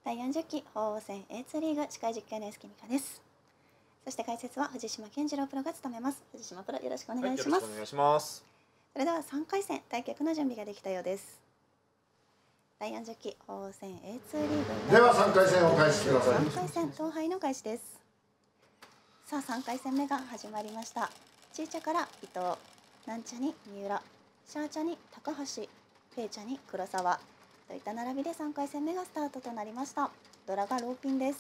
第40期鳳凰戦 A2 リーグ司会実況の安木美香です。そして解説は藤島健次郎プロが務めます。藤島プロよろしくお願いします。 よろしくお願いします。 それでは3回戦対局の準備ができたようです。第40期鳳凰戦 A2 リーグでは3回戦を開始してください。 3回戦統廃の開始です。さあ3回戦目が始まりました。ちい茶から伊藤、なんちゃに三浦、シャー茶に高橋、ペイ茶に黒沢といった並びで3回戦目がスタートとなりました。ドラがローピンです。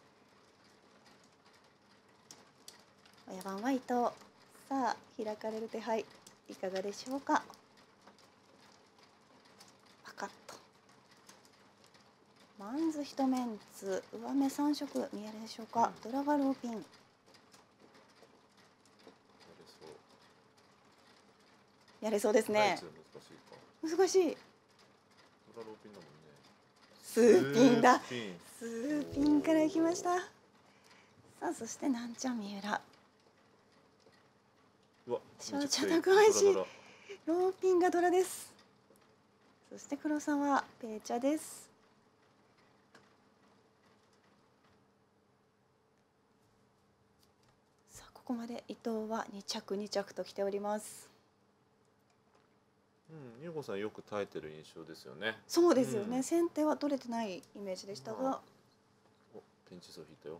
親番は伊藤。さあ開かれる手配いかがでしょうか。パカッとマンズ一メンツ、上目3色見えるでしょうか。ドラがローピン。やれそうですね。難しい。スーピンだ。スーピンからいきました。さあそしてなんちゃん三浦。少茶高橋。ローピンがドラです。そして黒沢ペーチャです。さあここまで伊藤は2着2着と来ております。 優子さんよく耐えてる印象ですよね。 そうですよね。先手は取れてないイメージでしたが。 お、ペンチ層引いたよ。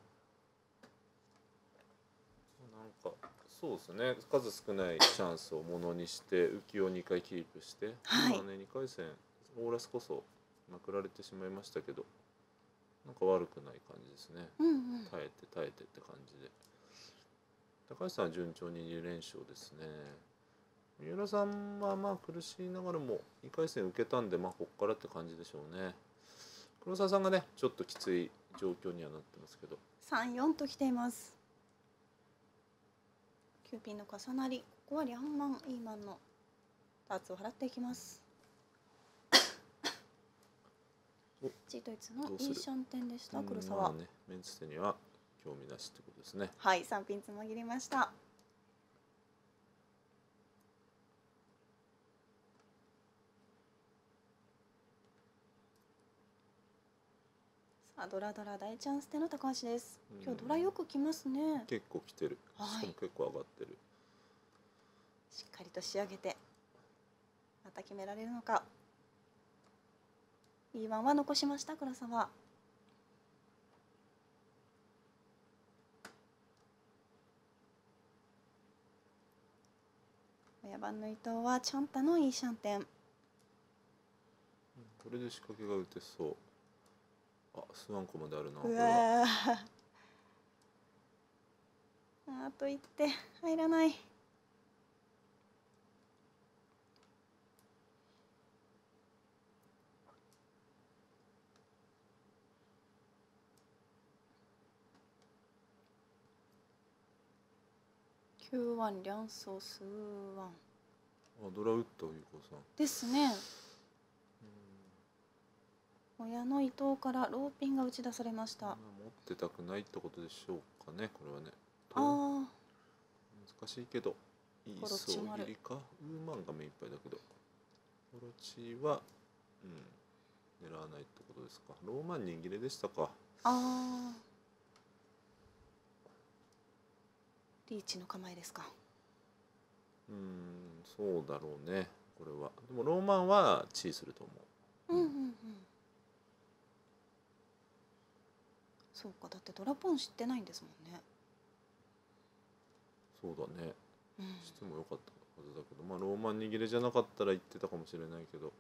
なんかそうですね。数少ないチャンスをものにして浮きを2回キープして、 はい、 今ね2回戦オーラスこそまくられてしまいましたけど、なんか悪くない感じですね。耐えて耐えてって感じで。高橋さんは順調に2連勝ですね。三浦さんはまあ苦しいながらも2回戦受けたんで、まあここからって感じでしょうね。黒沢さんがねちょっときつい状況にはなってますけど、 3-4と来ています。9ピンの重なり、ここはリャンマンイーマンのダーツを払っていきます。チートイツのいいシャンテンでした。黒沢、 ね、メンツ手には興味なしってことですね。 はい、3ピンつもぎりました。さあドラドラ大チャンス手の高橋です。今日ドラよく来ますね。 結構来てる。しかも結構上がってる。 しっかりと仕上げてまた決められるのか。E1は残しました黒沢。親番の伊藤はチャンタのいいシャンテン。 これで仕掛けが打てそう。あ、スワンコまであるな。 うわあと1手入らない。9-1両層数1。 あ、ドラ打ったゆうこさん。 ですね。親の伊藤からローピンが打ち出されました。 持ってたくないってことでしょうかね、これはね。 ああ。 難しいけど、いい総切りか。ウーマンが目いっぱいだけど。オロチは、狙わないってことですか。ローマン握れでしたか。 ああ。リーチの構えですか。 そうだろうね、これは。でもローマンはチーすると思う。 そうか、だってドラポン知ってないんですもんね。 そうだね。してもよかったはずだけど、まあローマン握れじゃなかったら言ってたかもしれないけど。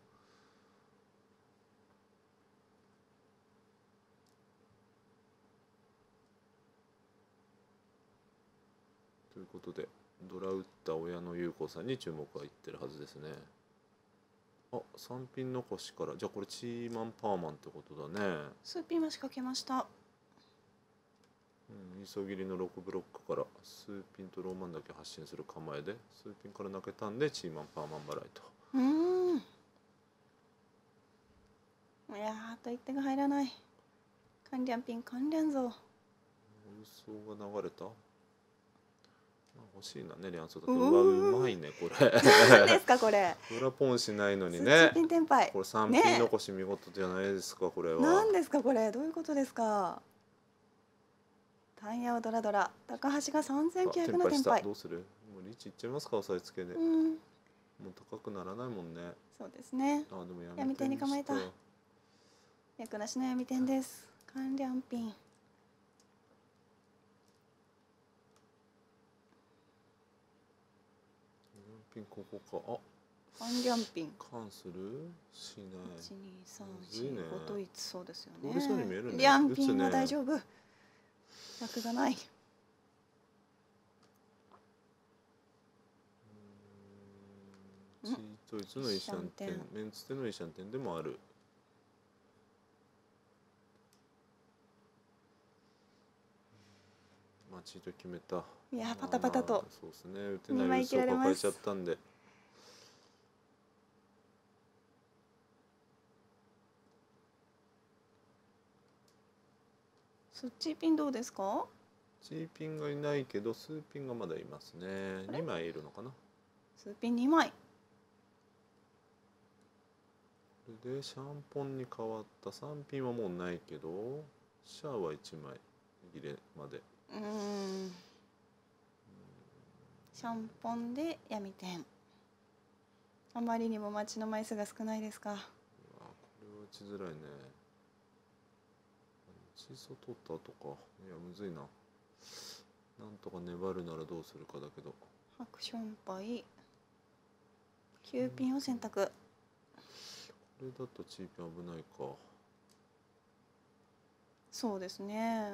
ということで、ドラ打った親の優子さんに注目がいってるはずですね。あ、3ピン残しから、じゃあこれチーマンパーマンってことだね。 数ピンは仕掛けました。 急ぎりの6ブロックから数ピンとローマンだけ発進する構えで、数ピンから抜けたんでチーマンパーマン払いと。 いやー、あと1手が入らない。関連ピン関連像。 輸送が流れた。 欲しいなね、リャンソだけど、うわ、うまいねこれ。 何ですかこれ。 裏ポンしないのにスね。 ッチピン天杯。 これ三品残し見事じゃないですかこれは。 何ですかこれ、どういうことですか。タンヤオドラドラ、高橋が3900の天杯。 どうする？もうリーチいっちゃいますか、押さえつけで。もう高くならないもんね。 そうですね。 あ、でも闇天に構えた。役なしの闇天です。関連ピン。 ピンここか。あ、 関連ピン。 関する？しない。 1、2、3、4、5といつそうですよね。 折れそうに見えるね。 リャンピンは大丈夫。枠がない。 チートイツのイシャンテン、メンツテのイシャンテンでもある。まあチート決めた。 いやパタパタと。 そうですね。打てない嘘を抱えちゃったんで。 スッチーピンどうですか？ チーピンがいないけどスーピンがまだいますね。2枚いるのかな。 スーピン2枚。 でシャンポンに変わった3ピンはもうないけどシャアは1枚入れまで。 シャンポンで闇天。あまりにも待ちの枚数が少ないですか。 これは打ちづらいね。チーソ取った後か。いやむずいな。なんとか粘るならどうするかだけど。 アクションパイ。9ピンを選択。 これだとチーピン危ないか。 そうですね。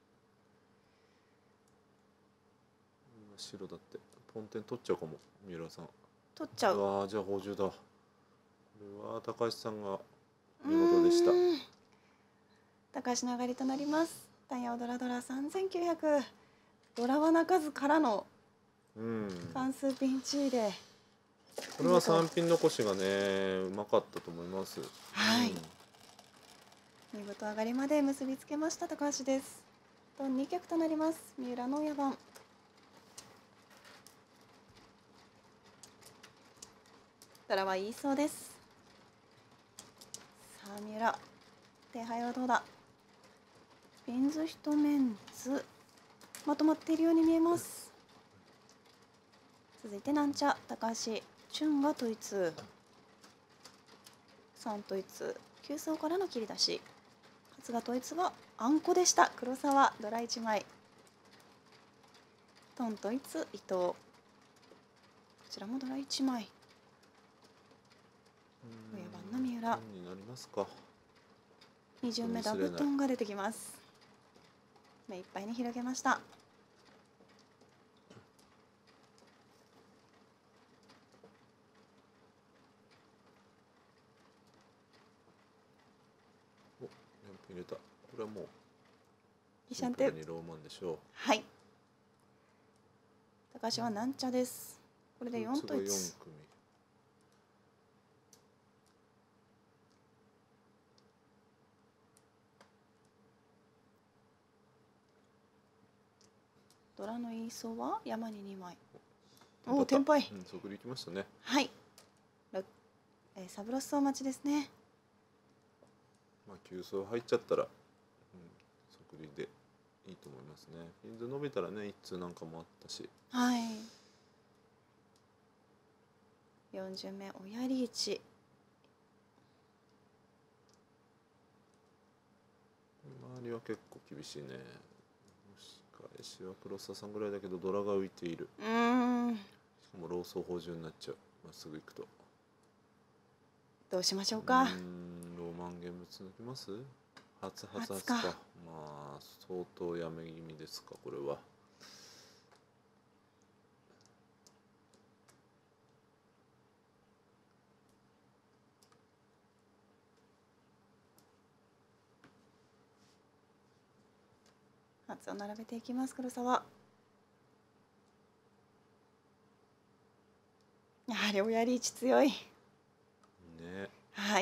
白だってポンテン取っちゃうかも。三浦さん取っちゃう。 わあ、じゃあ補充だ。これは高橋さんが見事でした。 高橋の上がりとなります。タンヤオドラドラ3900。ドラは泣かずからの関数ピンチで。 これは3ピン残しがねうまかったと思います。 はい、見事上がりまで結びつけました高橋です。2局となります。三浦の親番。ドラは言いそうです。さあ三浦手配はどうだ。ピンズ1面図まとまっているように見えます。続いてなんちゃ高橋チュンが統一3統一9層からの切り出し初が統一はあんこでした。黒沢ドラ1枚トン統一伊藤こちらもドラ1枚親番の三浦になりますか。 2巡目ダブトンが出てきます。目いっぱいに広げました。 入れた。これはもうイシャンテにローマンでしょう。 はい。高橋はなんちゃです。これで4と1。ドラのイーソは山に2枚。おお、テンパイ。 そこで行きましたね。 はい。サブロスソー待ちですね。 まあ急走入っちゃったら、即利でいいと思いますね。ピンズ伸びたらね、一通なんかもあったし。 はい。4巡目親リーチ。 周りは結構厳しいね。返しは黒沢さんぐらいだけどドラが浮いている。しかもローソー補充になっちゃう。まっすぐ行くと。 どうしましょうか。 ローマンゲーム続きます？初か。まあ相当やめ気味ですかこれは。 初を並べていきます黒沢。やはり親リーチ強い。 ね。 はい。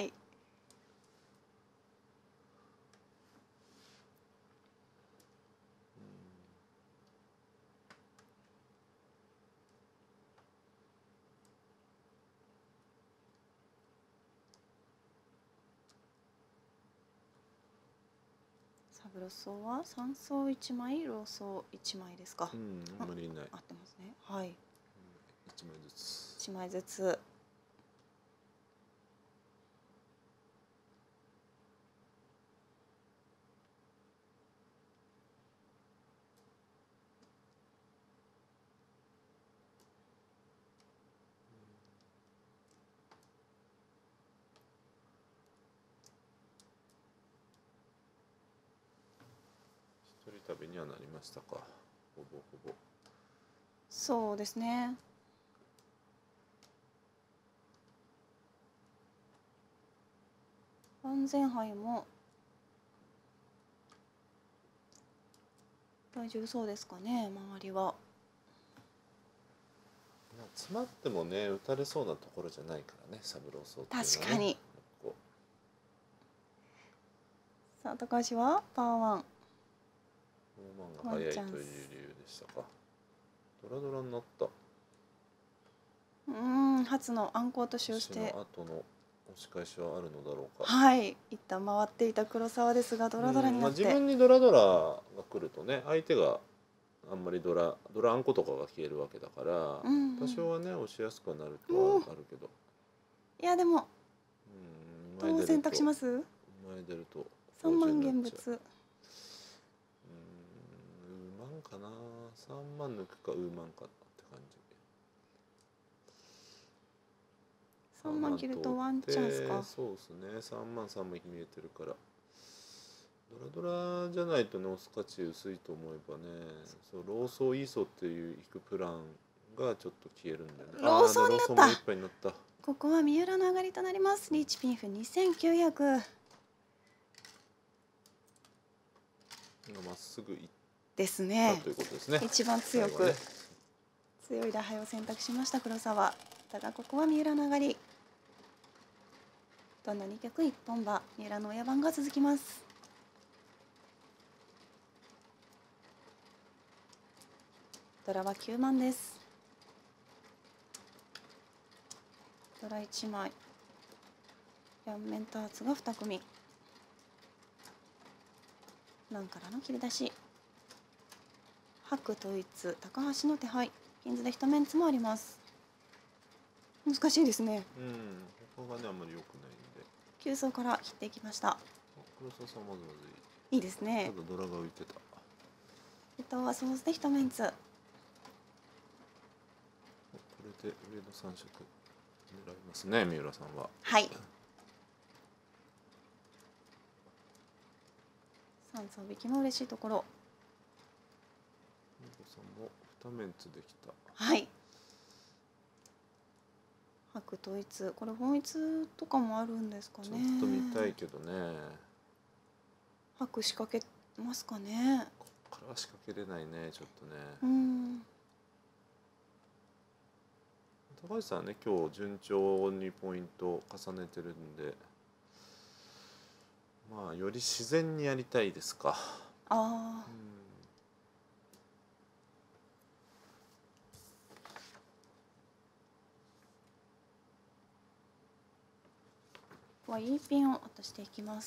ブロソは3層1枚ローソ1枚ですか。 あんまりいない。 合ってますね。はい。 1枚ずつ。 1枚ずつ。 一人旅にはなりましたか。ほぼほぼ。 そうですね。安全牌も大丈夫そうですかね、周りは。 詰まってもね、打たれそうなところじゃないからね、サブローソーっていうのはね。 確かに。さあ、高橋はパーワン。 ローマンが早いという理由でしたか。ドラドラになった。 初のアンコート使用して。 その後の押し返しはあるのだろうか。 はい、一旦回っていた黒沢ですが、ドラドラになって。 自分にドラドラが来るとね、相手があんまりドラあんことかが消えるわけだから、多少はね押しやすくはなるとはあるけど。 いやでも。どう選択します？ 前出ると。 3万現物。 ウーマンかな。3万抜くかウーマンかって感じ。 3万切るとワンチャンスか。 そうですね。3万3枚見えてるから。ドラドラじゃないとね押す価値薄いと思えばね。そうローソーイーソっていう引くプランがちょっと消えるんだよね。 ローソーになった。 た。 ここは三浦の上がりとなります。リーチピンフ2900。 まっすぐいっですね。 ということですね。 一番強く、強い打牌を選択しました黒沢。だがここは三浦の上がり。どんな2曲1本馬、三浦の親番が続きます。ドラは9万です。ドラ1枚。両面ターツが2組。南からの切り出し。白統一、高橋の手配。ピンズで一面ツもあります。難しいですね。 ここがねあんまり良くないんで。 9層から切っていきました。 黒沢さんまずいいですね。 ただドラが浮いてた。 はソースで一面ツ。これで上の3色狙いますね、三浦さんは。 はい。3層引きも嬉しいところ。 三浦さんも2面ツできた。 はい。白統一、これ本一とかもあるんですかね。 ちょっと見たいけどね。 白仕掛けますかね。 ここからは仕掛けれないね、ちょっとね。高橋さんはね今日順調にポイントを重ねてるんで、まあより自然にやりたいですか。 ここはいいピンを落としていきます。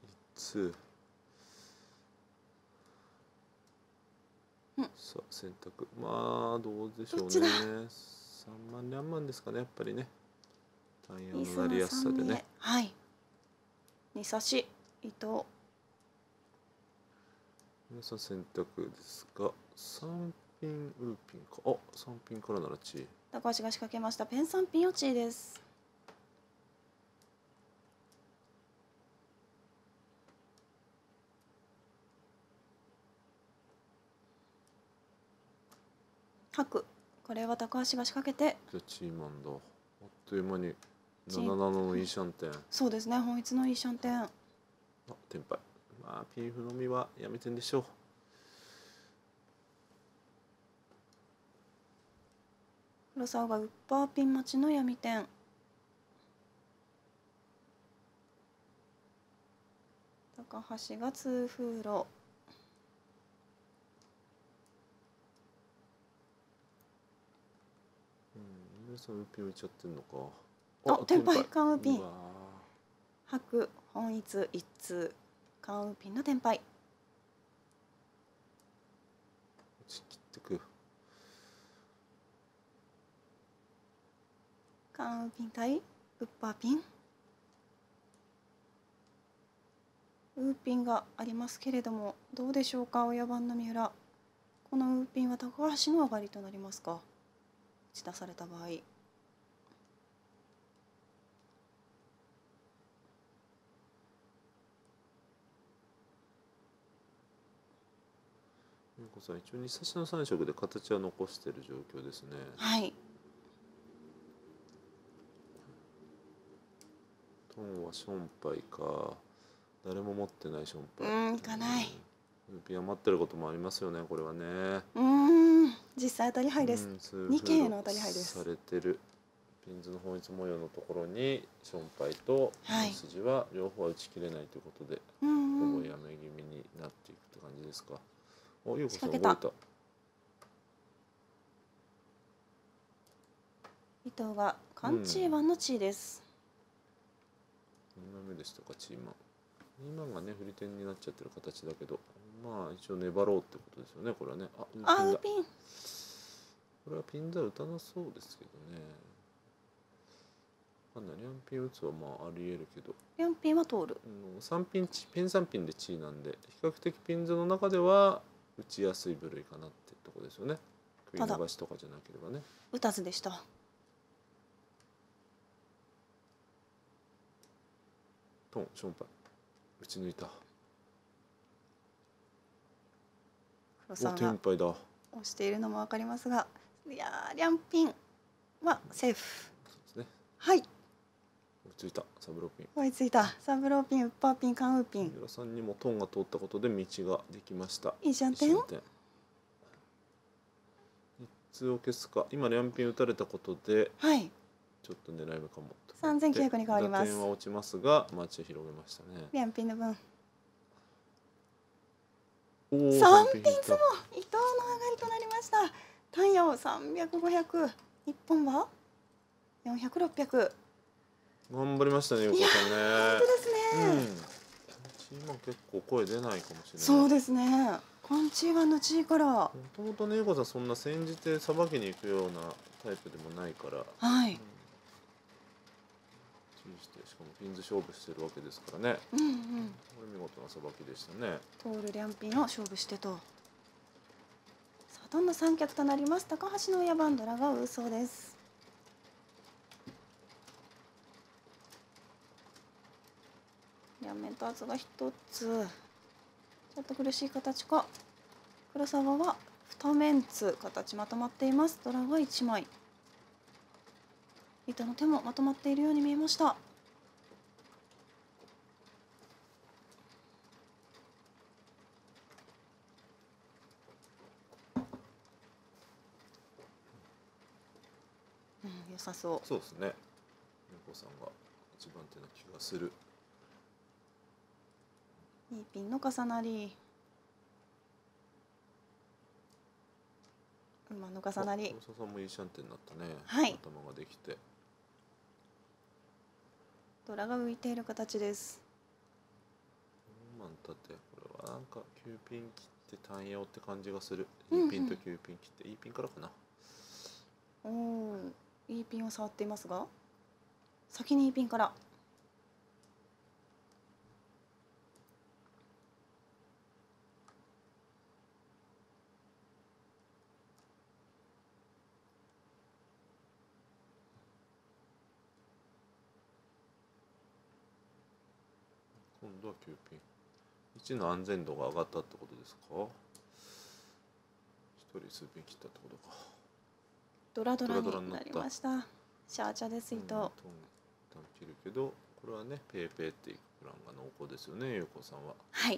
さあ選択、まあどうでしょうね。3万2万ですかね、やっぱりね。単ヤのなりやすさでね。 はい。2差し伊藤。 皆さん選択ですが、3ピンウーピンか。あ、3ピンからならチー。 高橋が仕掛けました。ペン3ピン落ちです。白。これは高橋が仕掛けて。 じゃあチーマンだ。あっという間に77のいいシャンテン。 そうですね、本一のいいシャンテン。 テンパイ。まあピンフのみはやめてんでしょう。 黒沢がウッパーピン待ちの闇点。高橋が2フーロ。 皆さんウーピン浮いちゃってんのか。 テンパイ缶ウーピン。白本一一通缶ウーピンのテンパイ。 ち切ってく。 カンウーピン対ウッパーピン。ウーピンがありますけれども、どうでしょうか、親番の三浦。このウーピンは高橋の上がりとなりますか、打ち出された場合。 優子さん、一応2差しの3色で形は残している状況ですね。 はい。 トンはションパイか。誰も持ってないションパイ。 いかない。 ウーピン余ってることもありますよね、これはね。 実際当たり牌です。2件への当たり牌です。 されてるピンズの本一模様のところにションパイと本筋は両方は打ち切れないということで、ほぼやめ気味になっていくって感じですか。お、優子さん動いた。 伊藤がカンチーワンのチーです。 2枚目でしたか、チーマン。2万がね、振り点になっちゃってる形だけど、まあ一応粘ろうってことですよね、これはね。あ、 ウーピン。 これはピンザ打たなそうですけどね。リャンピン打つはまあありえるけど、 リャンピンは通る。 3ピンペン3ピンでチーなんで、比較的ピンズの中では打ちやすい部類かなってとこですよね。食い逃しとかじゃなければね。 打たずでした。 トン、ションパイ打ち抜いた。 黒さんがテンパイだ。 押しているのも分かりますが、いやー、リャンピンはセーフ。 そうですね。 はい。 追いついた、サブローピン。 追いついた。サブローピン、ウッパーピン、カンウーピン。 三浦さんにもトンが通ったことで道ができました。 いいじゃん点。 3つを消すか。今リャンピン打たれたことで、 はい。 ちょっと狙い目かも。 3900に変わります。 打点は落ちますが、マッチを広げましたね。 リャンピンの分。 3 ピンズも伊藤の上がりとなりました。単陽300、500。1本は400、600。 頑張りましたね、横さんね。 本当ですね。 チーマン結構声出ないかもしれない。 そうですね。コンチーワンのチーから。もともとね、横さんそんな煎じてさばきに行くようなタイプでもないから。 はい。 しかもピンズ勝負してるわけですからね。これ見事なさばきでしたね。 トールリャンピンを勝負してと。さあ、どんな三脚となります。高橋の親番ドラがウーソーです。両面と圧が一つ。ちょっと苦しい形か。黒沢は2面つ形まとまっています。ドラが1枚。糸の手もまとまっているように見えました。良さそう。 そうですね。猫さんが一番手な気がする。 いいピンの重なり。馬の重なり。 黒沢さんもいいシャンテンになったね。 はい。 頭ができて。 ドラが浮いている形です。 4万立て、これはなんか9ピン切って単陽って感じがする。いいピンと9ピン切って、いいピンからかな。 おお、いいピンを触っていますが、先にいいピンから。 今度は9ピン。1の安全度が上がったってことですか。1人数ピン切ったってことか。 ドラドラになりました。シャーチャです伊藤。 切るけど、これはね、ペーペーっていくプランが濃厚ですよね、ゆうこさんは。 はい。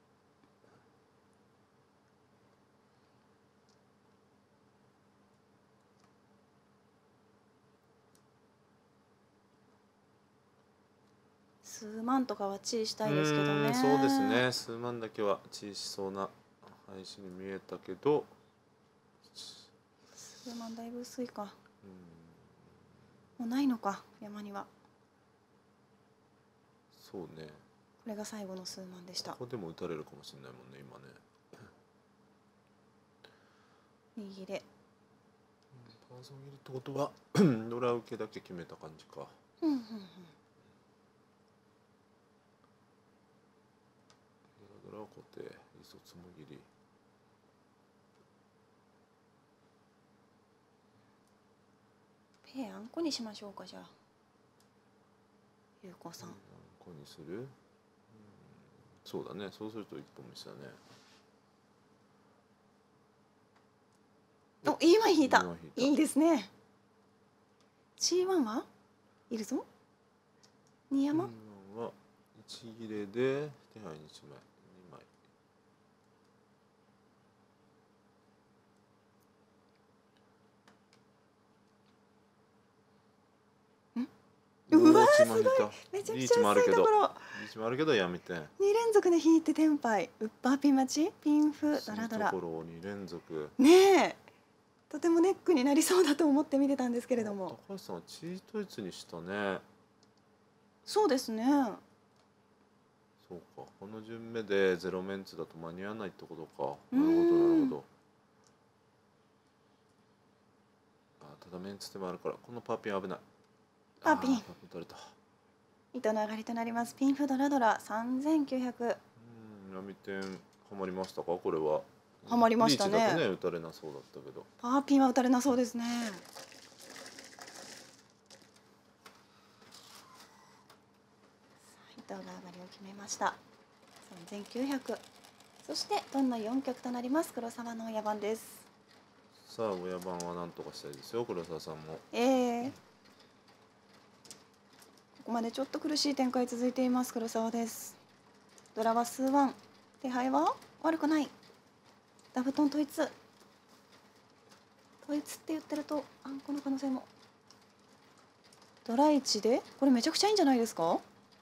数万とかはチーしたいですけどね。 そうですね、数万だけはチーしそうな配信に見えたけど、 数万だいぶ薄いか。もうないのか、山には。 そうね。 これが最後の数万でした。 ここでも打たれるかもしれないもんね、今ね。 右で。 パーソン切りってことはドラ受けだけ決めた感じか。 うんうんうん。 ドラ固定、磯つも切り。 ペアあんこにしましょうか、じゃあ。ゆうこさん。 あんこにする。そうだね。そうすると一本飯だね。 お、今引いた。 今引いたいいですね。C1 はいるぞ。二山。 は一切れで手配に1枚、2枚。 うわー、 すごい。 めちゃくリーちゃ薄いチもあるけど、 ところ。 リーチもあるけどやめて。 2連続で引いてテンパイ。ウッパーピン待ち。ピンフドラドラと。ころを2連続。 ねえ。とてもネックになりそうだと思って見てたんですけれども。 高橋さんはチートイツにしたね。 そうですね。 そうか。この順目でゼロメンツだと間に合わないってことか。 うんなるほどなるほど。ただメンツでもあるからこのパーピン危ない。 パーピンパーピン取れた。 糸の上がりとなります。ピンフドラドラ3900。 闇点はまりましたかこれは。 はまりましたね。 リーチだとね打たれなそうだったけど。 パーピンは打たれなそうですね。糸の上がりを決めました。3900。そしてどんな4曲となります黒沢の親番です。 さあ親番はなんとかしたいですよ黒沢さんも。 ここまでちょっと苦しい展開続いています黒沢です。ドラは数ワン。手配は悪くない。ダブトン統一って言ってるとあんこの可能性も。ドラ1でこれめちゃくちゃいいんじゃないですか。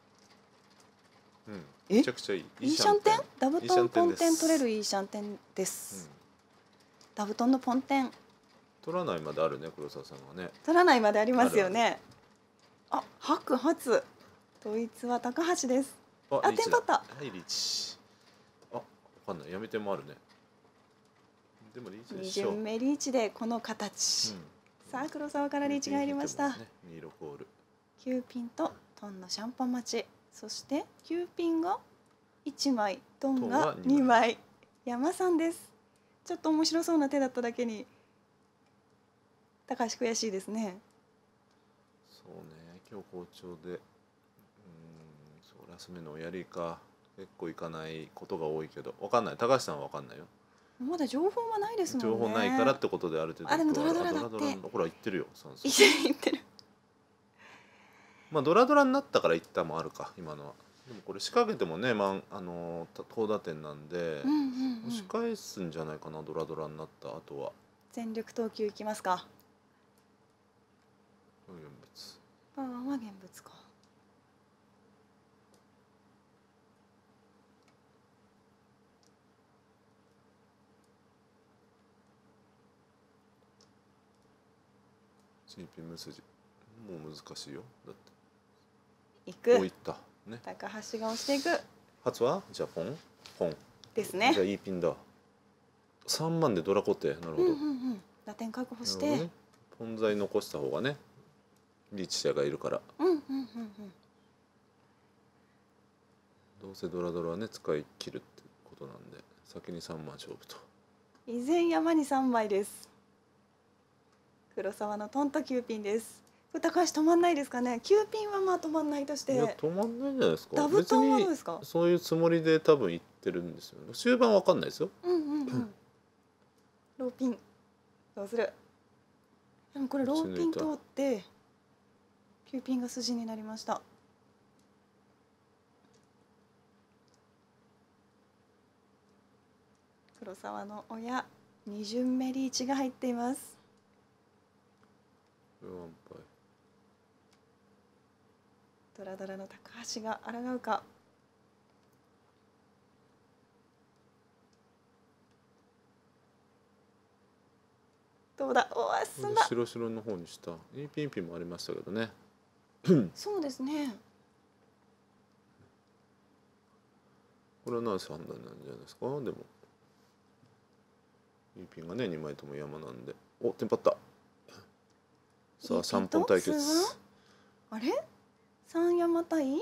めちゃくちゃいい。 いいシャンテン。ダブトンポンテン取れるいいシャンテンです。ダブトンのポンテン取らないまであるね黒沢さんはね。 取らないまでありますよね。あ、白初統一は高橋です。あ、テンパった。 はいリーチ。あ、わかんない。やめてもあるね。でもリーチでしょ。 2巡目リーチでこの形。さあ黒沢からリーチが入りました。 26ホール。 9ピンとトンのシャンパン待ち。そして9ピンが1枚、トンが2枚。山さんです。ちょっと面白そうな手だっただけに高橋悔しいですね。 そうね、今日好調で、そうラス目のおやりか結構いかないことが多いけど、わかんない。高橋さんはわかんないよ。 まだ情報はないですもんね。 情報ないからってことである程度。 あ、でもドラドラだって。 ほら言ってるよ。 言ってる。 まあドラドラになったから言ったもあるか今のは。でもこれ仕掛けてもね、高打点なんで、押し返すんじゃないかなドラドラになった後は。 全力投球いきますか。 現物。 パワーは現物か。 チーピン無筋。もう難しいよ。だって。 行く。 いったね。 高橋が押していく。 初はじゃあポンですね。 じゃあいいピンだ。3万でドラ固定。なるほど。 打点確保して、 ポン材残した方がねリーチ者がいるから。どうせドラドラはね使い切るってことなんで先に3万勝負と。 依然山に3枚です。黒沢のトンと9ピンです。これ高橋止まんないですかね。9ピンはまあ止まんないとして。 いや止まんないんじゃないですか。 ダブトンはどうですか。 そういうつもりで多分言ってるんですよ。終盤わかんないですよ。 ローピンどうする。でもこれローピン通って9ピンが筋になりました。黒沢の親2巡目リーチが入っています。ドラドラの高橋が抗うか。どうだ。おわ進んだ。 白の方にした。いいピンピンもありましたけどね。 そうですね。 これはナイス判断なんじゃないですか。でもいいピンがね2枚とも山なんで、おテンパった。さあいいピン 3本対決。 あれ三山対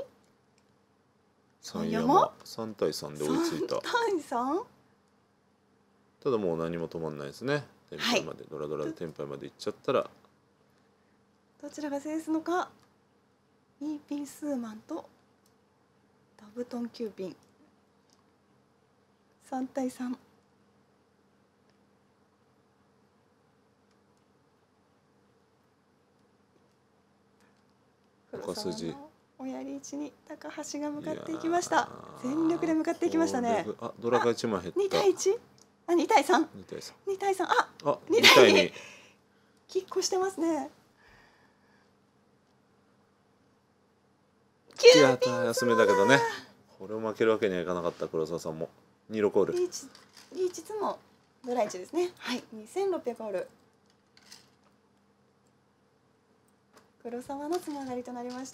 3山3対3で追いついた。 3対 3？ ただもう何も止まんないですね。テンパイまで、ドラドラでテンパイまでいっちゃったらどちらが制すのか。いいピンスーマンとダブトン9ピン3対3。 高筋おやり位置に高橋が向かっていきました。全力で向かっていきましたね。 あドラが1枚減った。 2対 1？ あ2対 3？ 2対3。 2対3。 あ 2 2対2。 きっこしてますね。 やったー、休めだけどね。これを負けるわけにはいかなかった黒沢さんも。26ホール。 リーチツもドラ1ですね。はい、2600ホール。黒沢のつながりとなりました。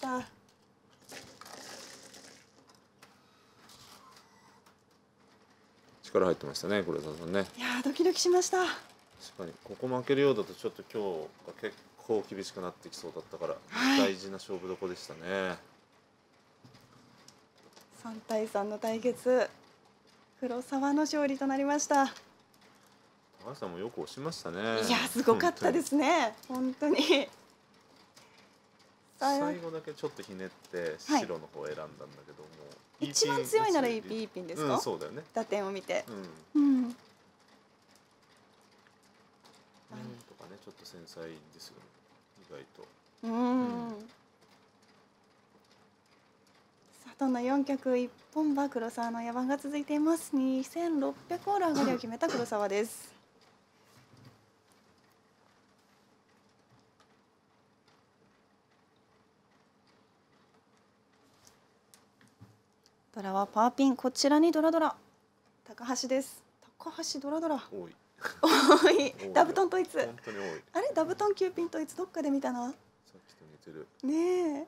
力入ってましたね、黒沢さんね。 いやー、ドキドキしました。 確かにここ負けるようだとちょっと今日が結構厳しくなってきそうだったから、大事な勝負どこでしたね。 3対3の対決、黒沢の勝利となりました。 高橋さんもよく押しましたね。 いやすごかったですね、本当に。 最後だけちょっとひねって白の方を選んだんだけども、 一番強いならいいピンですか？ そうだよね。 打点を見て。 とかね、ちょっと繊細ですよね、意外と。 さあ、どんな4脚1本馬、黒沢の野番が続いています。2600ホール上がりを決めた黒沢です。ドラはパーピン、こちらにドラドラ。高橋です。高橋ドラドラ。 多い。 多い。ダブトン統一。 本当に多い。 あれダブトン9ピン統一どっかで見たな。 さっきと似てる。 ねえ。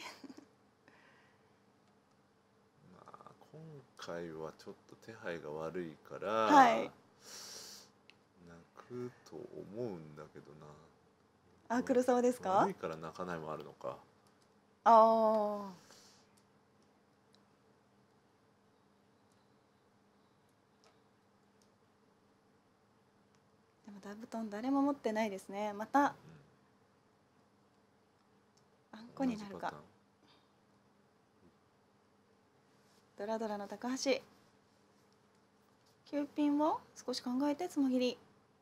まあ今回はちょっと手配が悪いから、 はい、 泣くと思うんだけどな。 あ、黒沢ですか？ 悪いから泣かないもあるのか。 ああ。でもダブトン誰も持ってないですね。また、あんこになるか。ドラドラの高橋。9ピンを少し考えてつもぎり。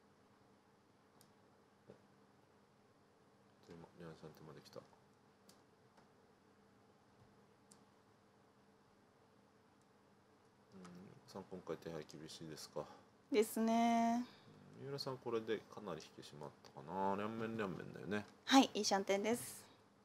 宮根さん手まで来た。3本回手配厳しいですか。 ですね。 三浦さんこれでかなり引き締まったかな。両面両面だよね。 はい、いいシャンテンです。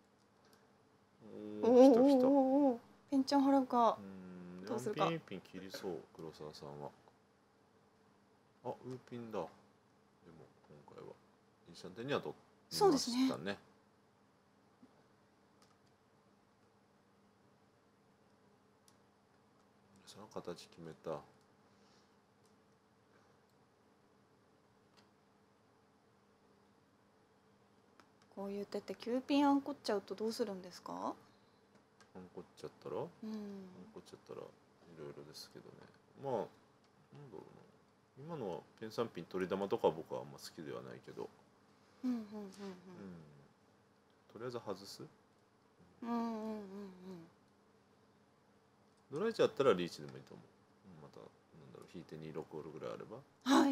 おお、来た来た。 ペンチャン払うか。どうするか。 ピンピン切りそう、黒沢さんは。あ、ウーピンだ。でも今回はいいシャンテンには取りましたね。さあ形決めた。 こういう手って9ピンあんこっちゃうとどうするんですか？ あんこっちゃったら、あんこっちゃったらいろいろですけどね。まあなんだろうな。今のはペン3ピン取り玉とか僕はあんま好きではないけど。とりあえず外す。ドライチだったらリーチでもいいと思う。またなんだろう、引いて26ホールぐらいあれば。 はい。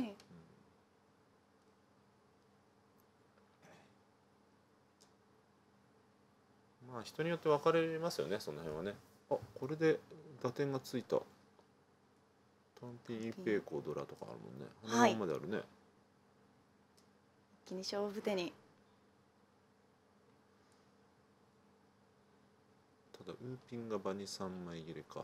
まあ人によって分かれますよね、その辺はね。あ、これで打点がついた。単品一平行ドラとかあるもんね。このままであるね。 一気に勝負手に。 ただウーピンが場に3枚切れか。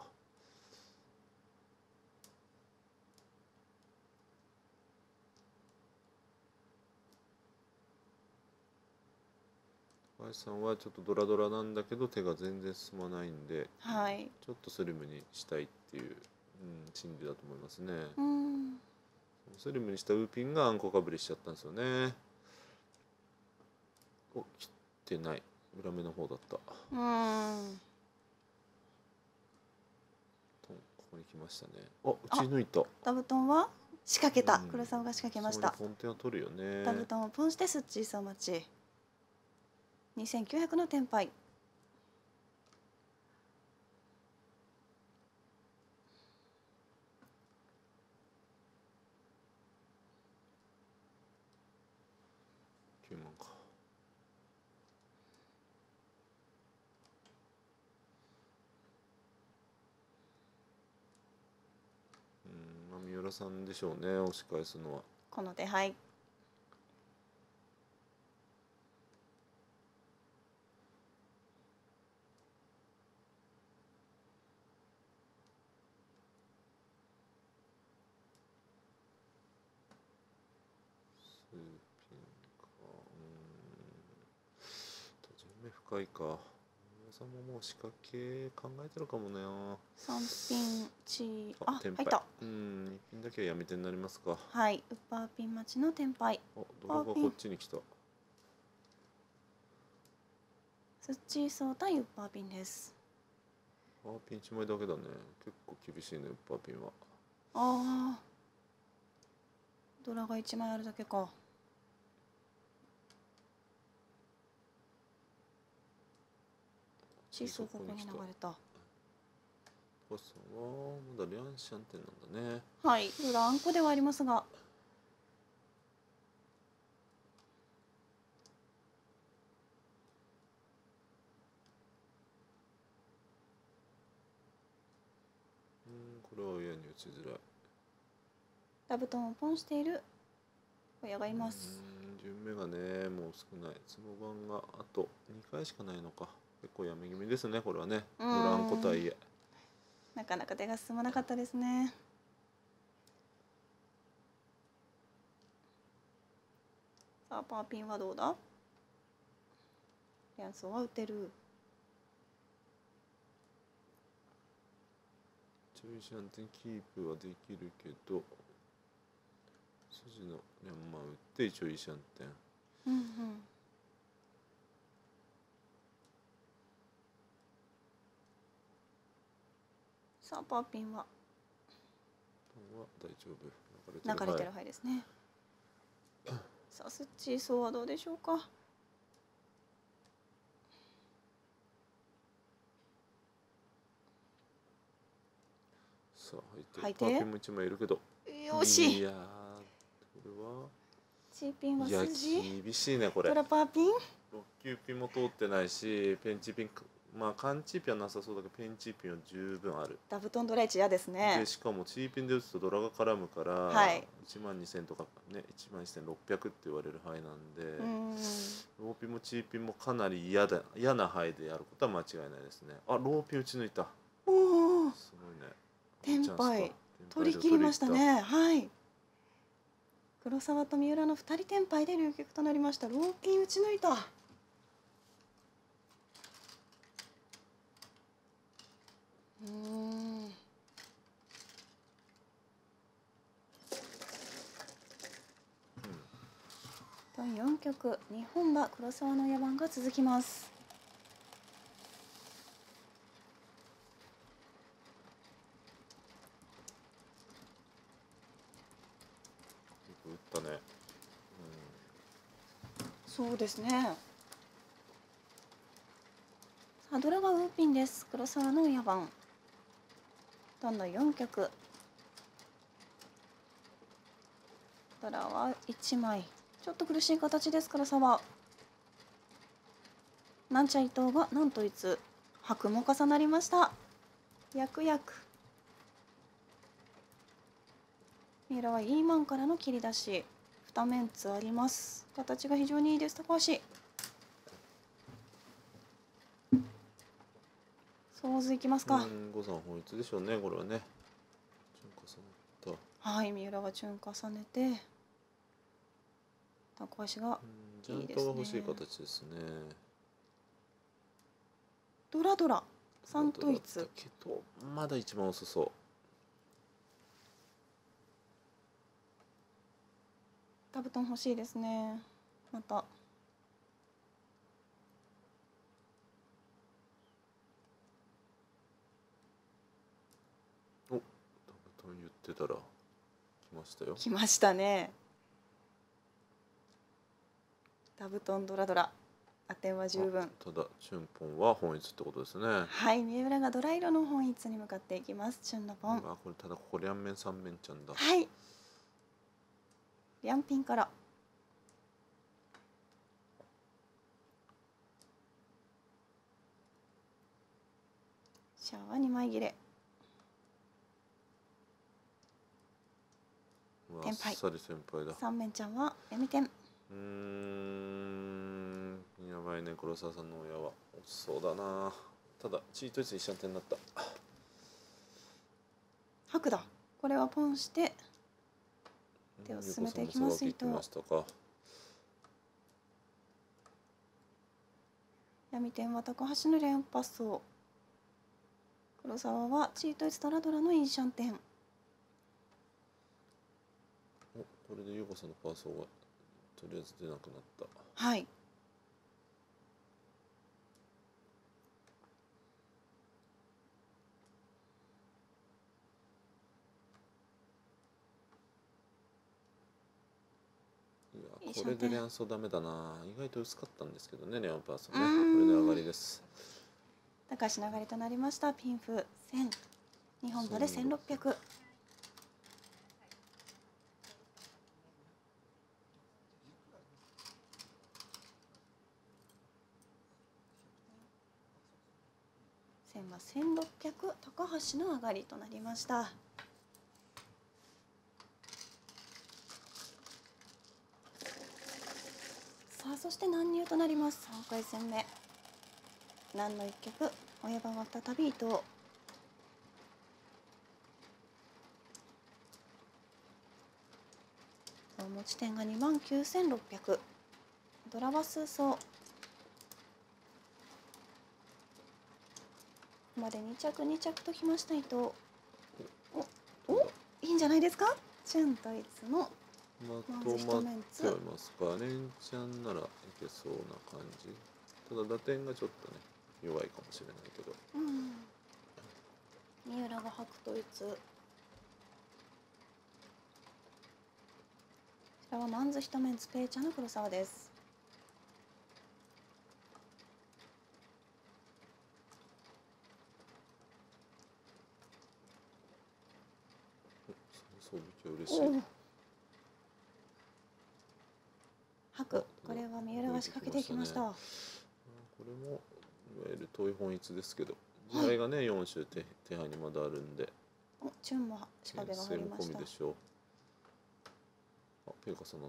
高橋さんはちょっとドラドラなんだけど手が全然進まないんで、 はい、 ちょっとスリムにしたいっていう、心理だと思いますね。 スリムにしたウーピンがあんこかぶりしちゃったんですよね。お、切ってない。裏目の方だった。ここに来ましたね。あ、打ち抜いた。 ダブトンは仕掛けた。黒沢が仕掛けました。 ポンテンを取るよね。 ダブトンをポンしてスッチーソー待ち。2900のテンパイ。 9万か。まあ三浦さんでしょうね、押し返すのは。 この手配。 スーピンか。順目深いか。三浦さんももう仕掛け考えてるかもね。 3ピンチテンパイ。 入った。 2ピンだけはやめてになりますか。 はい、ウッパーピン待ちのテンパイ。 ドラがこっちに来た。 スッチーソー対ウッパーピンです。 ピン1枚だけだね。結構厳しいね、ウッパーピンは。 ドラが1枚あるだけか。チーソーここに流れた。 高橋さんはまだリャンシャンテンなんだね。 はい、ドラあんこではありますが。 これは親に打ちづらい。 ダブトンをポンしている親がいます。 順目がね、もう少ない。その番があと2回しかないのか。結構やめ気味ですね、これはね。ドラあんこ対え。 なかなか手が進まなかったですね。さあ、パーピンはどうだ。リャンソンは打てる。 チョイシャンテンキープはできるけど、筋のリャンマン打ってチョイシャンテン。 さあ、パーピンは大丈夫。 流れてる牌ですね。さあ、スッチーソーはどうでしょうか。 さあ、入って。パーピンも1枚いるけど。 よし。 いやー、これは。 チーピンは筋。 いや、厳しいね、これ。 ドラパーピン。 6級ピンも通ってないし、ペンチピン、まあ、カンチーピンはなさそうだけど、ペンチーピンは十分ある。 ダブトンドラ1嫌ですね。 で、しかもチーピンで打つとドラが絡むから、 はい、 1万2000とかね、1万1600って言われる牌なんで、ローピンもチーピンもかなり嫌な牌でやることは間違いないですね。あ、ローピン打ち抜いた。 おお。 すごいね。 テンパイ取り切りましたね。はい。黒沢と三浦の2人テンパイで流局となりました。ローピン打ち抜いた。第4局、日本馬黒沢の野番が続きます。 打ったね。 そうですね。さあ、ドラがウーピンです。黒沢の野番。どんどん4局。ドラは1枚。ちょっと苦しい形ですから、沢。なんちゃ伊藤がなんといつ白も重なりました。薬薬。三浦はイーマンからの切り出し。2メンツあります。形が非常にいいです、高橋。ソーズいきますか。 五三本一でしょうね、これはね。 はい、三浦がチュン重ねて。高橋がいいですね。 ジャンプが欲しい形ですね。 ドラドラ3統一けどまだ一番遅そう。 座布団欲しいですね。またお、座布団言ってたら来ましたよ。 来ましたね。座布団ドラドラ、アテンは十分。 ただチュンポンは本一ってことですね。 はい、三浦がドラ色の本一に向かっていきます。チュンのポン。 これただここ両面三面ちゃんだ。 はい。両ピンから。シャアは2枚切れ。 あっさり先輩だ。 三面ちゃんは闇点。 やばいね、黒沢さんの親は落ちそうだな。ただチートイツ一緒点になった。 白だ。これはポンして手を進めていきます。伊藤。闇点は高橋の連発走。黒沢はチートイツドラドラのイーシャン点。 これで優子さんのパーソーがとりあえず出なくなった。 はい。 いや、これでレアンソダメだな。意外と薄かったんですけどね、レアンパーソーね。これで上がりです。 高橋流れとなりました。ピンフ1000、日本語で1600。1000は1600、高橋の上がりとなりました。さあ、そして難入となります。3回戦目。難の1曲、親番は再び伊藤。持ち点が29600。ドラは数走。ここまで2着2着ときました伊藤。お、いいんじゃないですか。チュンといつのまとまってはいますか。レンちゃんならいけそうな感じ。ただ打点がちょっとね弱いかもしれないけど。 三浦が白といつ。こちらはマンズ一面ツペイチャの黒沢です。 そう嬉しい。 白、これは三浦が仕掛けていきました。 これもいわゆる遠い本一ですけど、時代がね4周手配にまだあるんで。 チュンも仕掛けが入りました。 でしょう。ペガサなった。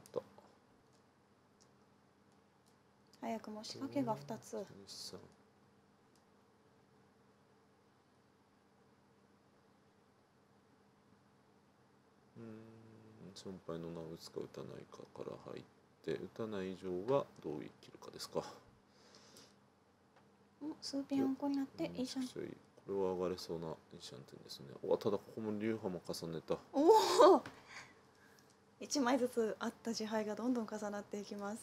早くも仕掛けが2つ。先輩の名を打つか打たないかから入って、打たない以上はどう生きるかですか。 数ピンアンコになっていいシャン。 これは上がれそうなイーシャン点ですね。ただここも流派も重ねた。 おお。1枚ずつあった自敗がどんどん重なっていきます。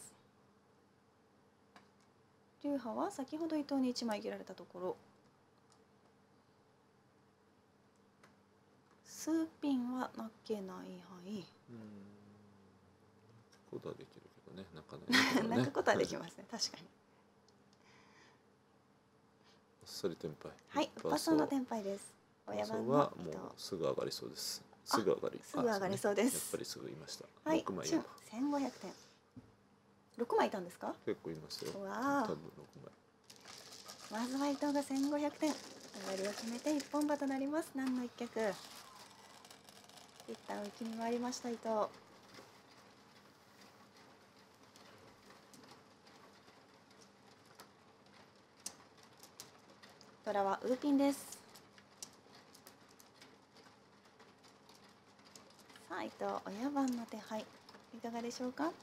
流派は先ほど伊藤に1枚切られたところ。数ピンは泣けない範囲。 泣くことはできるけどね、泣かない、 泣くことはできますね、確かに。 あっさりテンパイ。 はい、パソンのテンパイです。親番はもうすぐ上がりそうです。すぐ上がり。 すぐ上がりそうです。 やっぱりすぐ言いました。 はい、 6枚。 1500点。6枚いたんですか？ 結構いましたよ。 わあ。 多分6 枚。まずは伊藤が1500点。上がりを決めて一本馬となります。何の一脚。一旦浮きに回りました伊藤。ドラはウーピンです。さあ伊藤、親番の手配いかがでしょうか。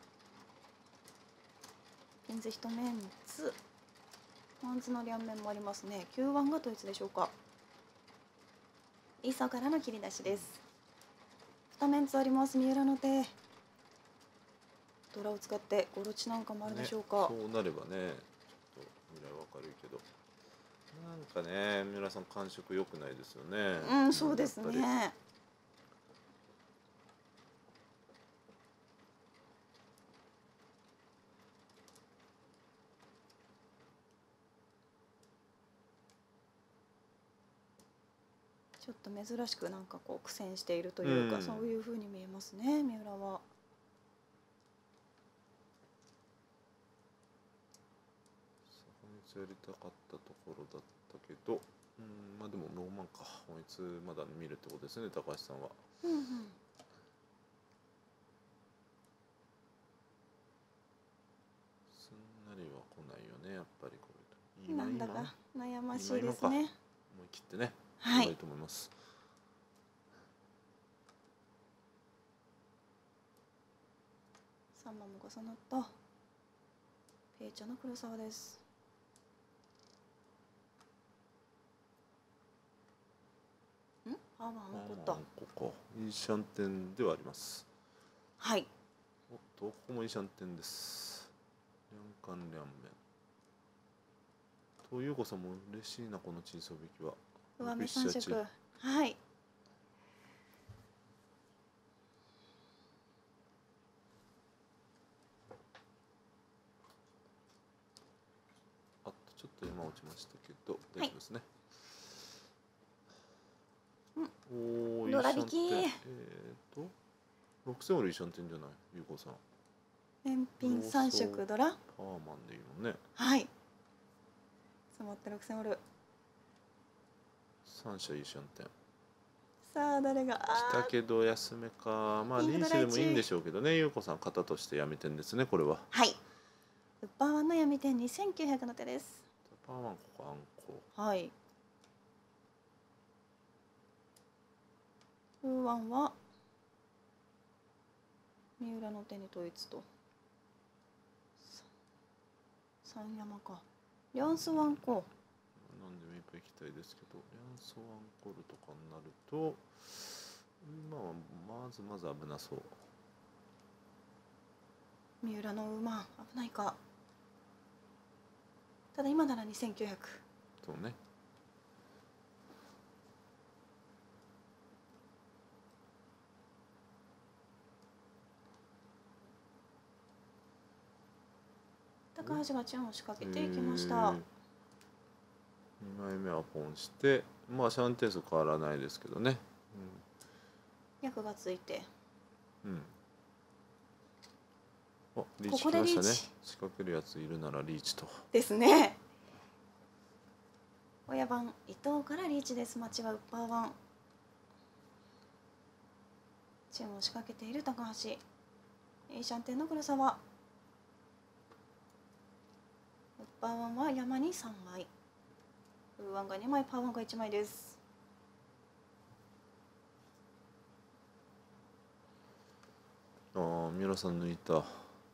ピンズ一面ツ、マンズの両面もありますね。9番が統一でしょうか。イーサーからの切り出しです。2面ツあります。三浦の手。 ドラを使ってゴロチなんかもあるでしょうか。 そうなればねちょっと未来は明るいけど、なんかね三浦さん感触良くないですよね。 そうですね。ちょっと珍しくなんかこう苦戦しているというか、そういう風に見えますね、三浦は。 やりたかったところだったけど、まあでもローマンか、本一まだ見るってことですね、高橋さんは。すんなりは来ないよね、やっぱりこういうと。 なんだか悩ましいですね。 思い切ってね、 はい、 いいと思います。 3番も重なったペイチャの黒沢です。パーワン起こった。 ここいいシャンテンではあります。 はい。 おっと、ここもいいシャンテンです。両冠両面。というこそも嬉しいな、このチーソビキは。 上目3色。はい。 ちょっと山落ちましたけど大丈夫ですね。おお、いいシャンテン。6000よりいいシャンテンじゃない、ゆうこさん。 返品3色ドラ。 パーマンでいいもんね。 はい。詰まって6000オル。 3社いいシャンテン。 さあ誰が。 来たけど休めか。まあリーチでもいいんでしょうけどね、ゆうこさん型として闇点ですね、これは。 はい。ウッパーワンの闇点2900の手です。 パーマンここあんこ。 はい。ウーワンは三浦の手に統一と。三山か。リャンスワンコ。 なんでもいっぱい行きたいですけど、リャンスワンコルとかになると、今はまず危なそう。 三浦の馬危ないか。ただ今なら2900。 そうね。 高橋がチュンを仕掛けていきました。2 枚目はポンして、まあシャンテン数変わらないですけどね。 役がついて。 リーチ来ましたね。仕掛けるやついるならリーチと。 ですね。親番伊藤からリーチです。町はウッパーワン。チュンを仕掛けている高橋。いいシャンテンの黒沢。ウッパーワンは山に3枚。ウーワンが2枚、パーワンが1枚です。 三浦さん抜いた。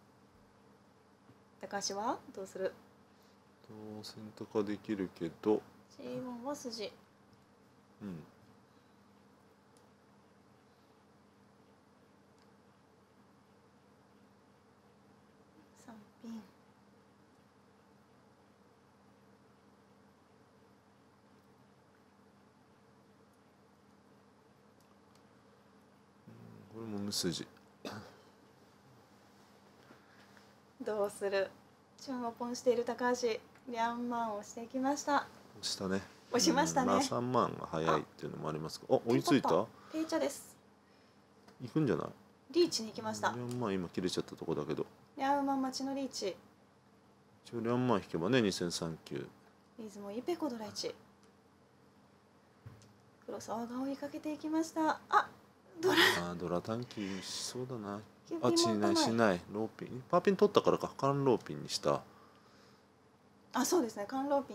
高橋はどうする？ 選択はできるけど。 G1 は筋。3ピン。 これも無筋。 どうする？チュンをポンしている高橋。リャンマンをしていきました。 押したね。 押しましたね。 まあ3万が早いっていうのもありますが、追いついた？ ペイチャです。 行くんじゃない？ リーチに行きました。 リャンマン今切れちゃったとこだけど。 リャンマン待ちのリーチ。 一応リャンマン引けばね2039。 リーズもイペコドラ1。黒沢が追いかけていきました。 ドラ短期しそうだな。 しない。ローピン。パーピン取ったからか。缶ローピンにした。 そうですね。缶ローピン。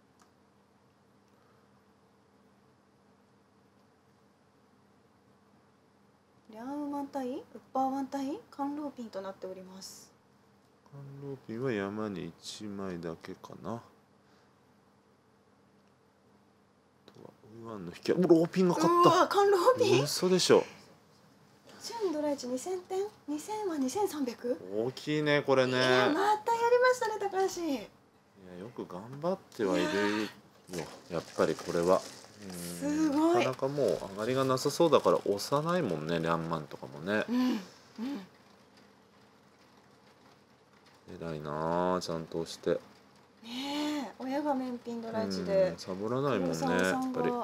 リャンウマン対ウッパーワン対缶ローピンとなっております。 缶ローピンは山に1枚だけかな。あとはウーワンの引き。ローピンが勝った。 缶ローピン。 嘘でしょ。 チュンドラ1 ラ1 2000点、2000は 2300？ 大きいねこれね。 いやまたやりましたね高橋。 いやよく頑張ってはいるよやっぱりこれは。 すごい。 なかなかもう上がりがなさそうだから押さないもんね、リャンマンとかもね。偉いなあ、ちゃんと押して。 ねえ、親が面品ドラ1でサボらないもんねやっぱり。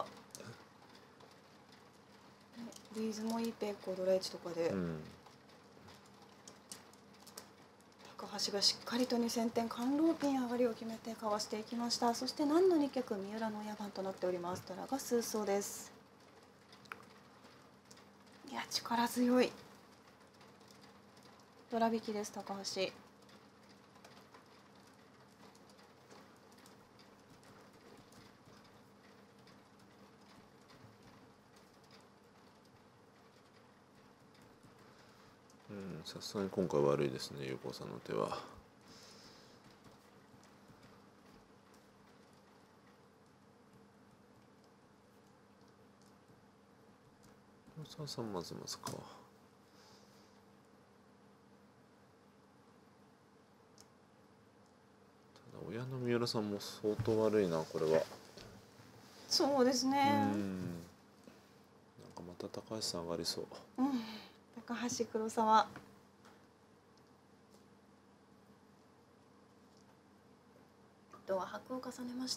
リーズもいいペイコドラ1とかで、高橋がしっかりと2000点貫禄ピン上がりを決めてかわしていきました。そして何の2脚、三浦の親番となっております。ドラが数走です。いや力強いドラ引きです高橋。 さすがに今回悪いですね、有効さんの手は。さんまずますか。ただ親の三浦さんも相当悪いなこれは。 そうですね。なんかまた高橋さん上がりそう。 高橋黒沢。ドア拍を重ねました。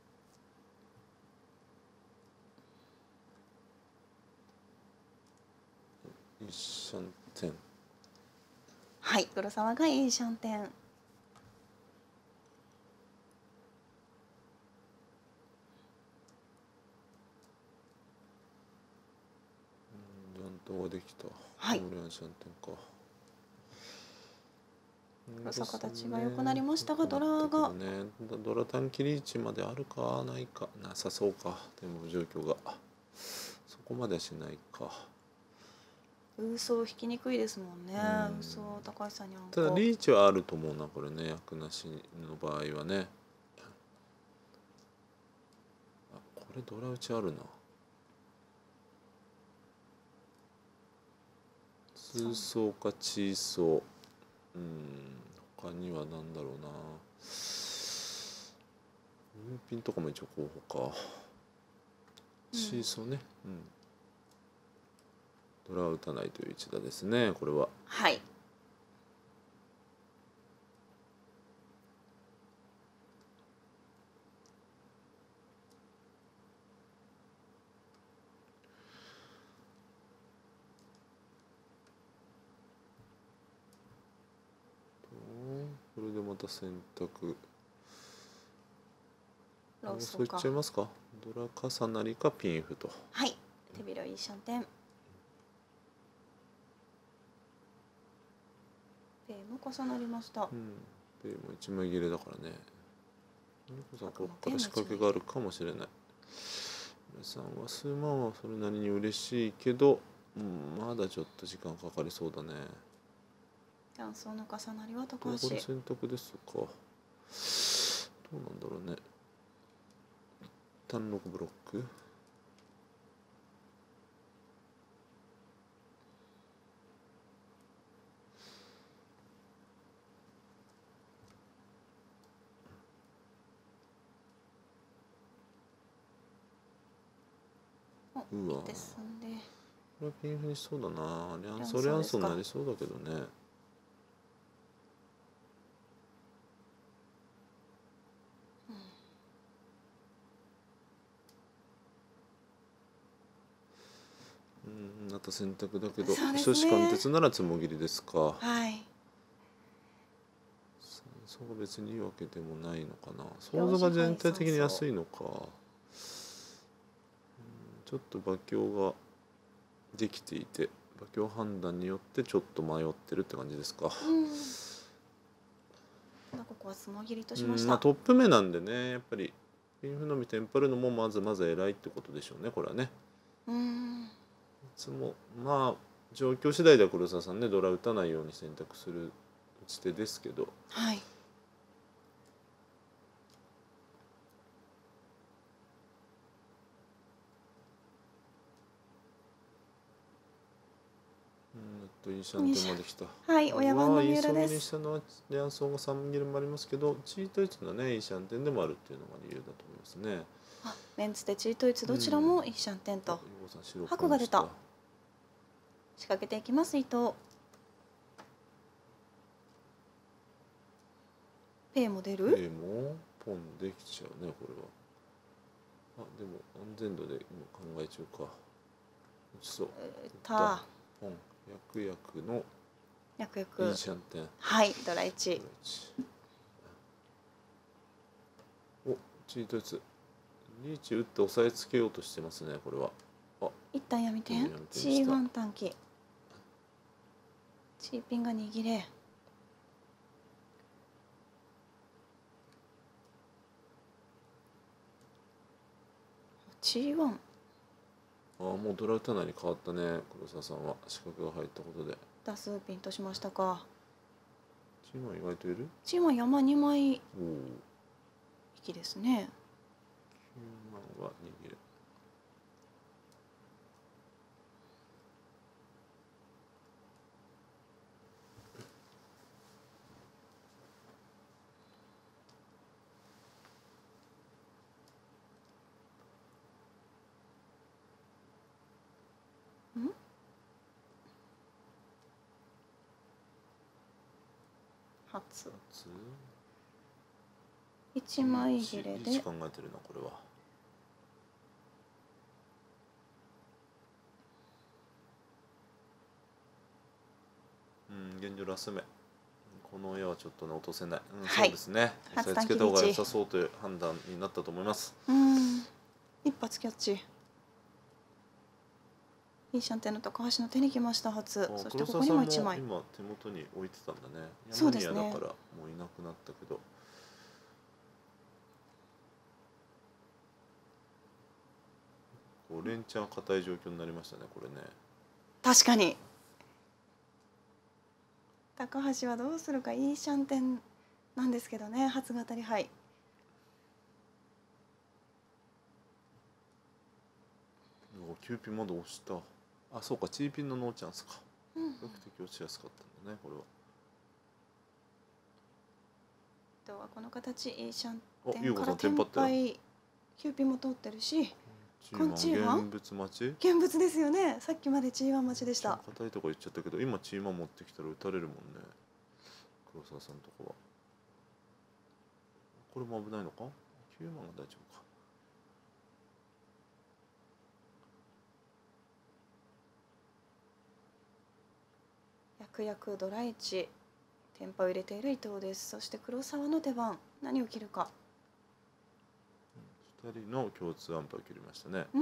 一シャンテン。 はい、黒沢がいいシャンテン。 どうできた。 はい。 これはシャンテンか。 黒沢形が良くなりましたが、ドラが。 ドラ短期リーチまであるかないか、なさそうか。でも状況がそこまではしないか。 ウソ引きにくいですもんね。ウソ高橋さんに。 ただリーチはあると思うなこれね、役なしの場合はね。あ、これドラ打ちあるな。数層かチーソー。他には何だろうな。ムーピンとかも一応候補か。チーソーね。ドラは打たないという一打ですねこれは。 はい。 これでまた選択。 そういっちゃいますか。ドラ重なりかピンフと。 はい。手広いシャンテン。ペイも重なりました。 ペイも一枚切れだからね。ここから仕掛けがあるかもしれない。皆さんは数万はそれなりに嬉しいけど、まだちょっと時間かかりそうだね。 断層の重なりは高橋。 これ選択ですか。どうなんだろうね。単独ブロック。うわ。 ですんで。 これはピンフにしそうだな。リャンソンになりそうだけどね。また選択だけど、初志貫徹ならつもぎりですか。 はい。 そうが別にいいわけでもないのかな。想像が全体的に安いのか。ちょっと馬強ができていて、馬強判断によってちょっと迷ってるって感じですか。 ここはつもぎりとしました。 トップ目なんでね、やっぱりピンフのみテンパるのもまず偉いってことでしょうねこれはね。いつもまあ状況次第では黒沢さんね、ドラ打たないように選択する打ち手ですけど。 はい。 いいシャンテンまで来た。 はい、親番の三浦イです。 ーソミにしたのはリャンソンが3ギルもありますけど、チートイツのねいいシャンテンでもあるっていうのが理由だと思いますね。 あ、メンツでチートイツどちらもいいシャンテンと。 ヨゴさん白白が出た。仕掛けていきます伊藤。ペイも出る？ ペイもポンできちゃうねこれは。あ、でも安全度で今考え中か。落ちそう。ポン薬の薬いいシャンテン。 はい、ドラ1。 お、チートイツ。リーチ打って押さえつけようとしてますねこれは。あ、 一旦闇点。C1 短期。チーピンが握れ。C1。 あ、もうドラ打たないに変わったね黒沢さんは。資格が入ったことで打数ピンとしましたか。 チームは意外といる。 チームは山2枚引おお、 きですね。 9万は逃げる。 初1枚切れで考えてるなこれは。現状ラス目。この親はちょっとね落とせない。そうですね。押さえつけた方が良さそうという判断になったと思います。 一発キャッチ。いいシャンテンの高橋の手に来ました初。そしてここにも1枚。 今手元に置いてたんだね。 そうですね。 山宮だからもういなくなったけど。こう連チャン硬い状況になりましたねこれね。 確かに。高橋はどうするか。いいシャンテンなんですけどね。初当たり牌。 キューピンまで押した。あ、そうか、チーピンのノーチャンスか。比較的落ちやすかったんだね、これは。 あとはこの形、いいシャンテンからテンパイ、キューピンも通ってるし、 チーマン現物待ち？ 現物ですよね。さっきまでチーマン待ちでした。 硬いとこ言っちゃったけど、今チーマン持ってきたら打たれるもんね。黒沢さんのとこは。これも危ないのか？9万が大丈夫か。 ドラ1テンパを入れている伊藤です。そして黒沢の出番、何を切るか。 2人の共通アンパーを切りましたね。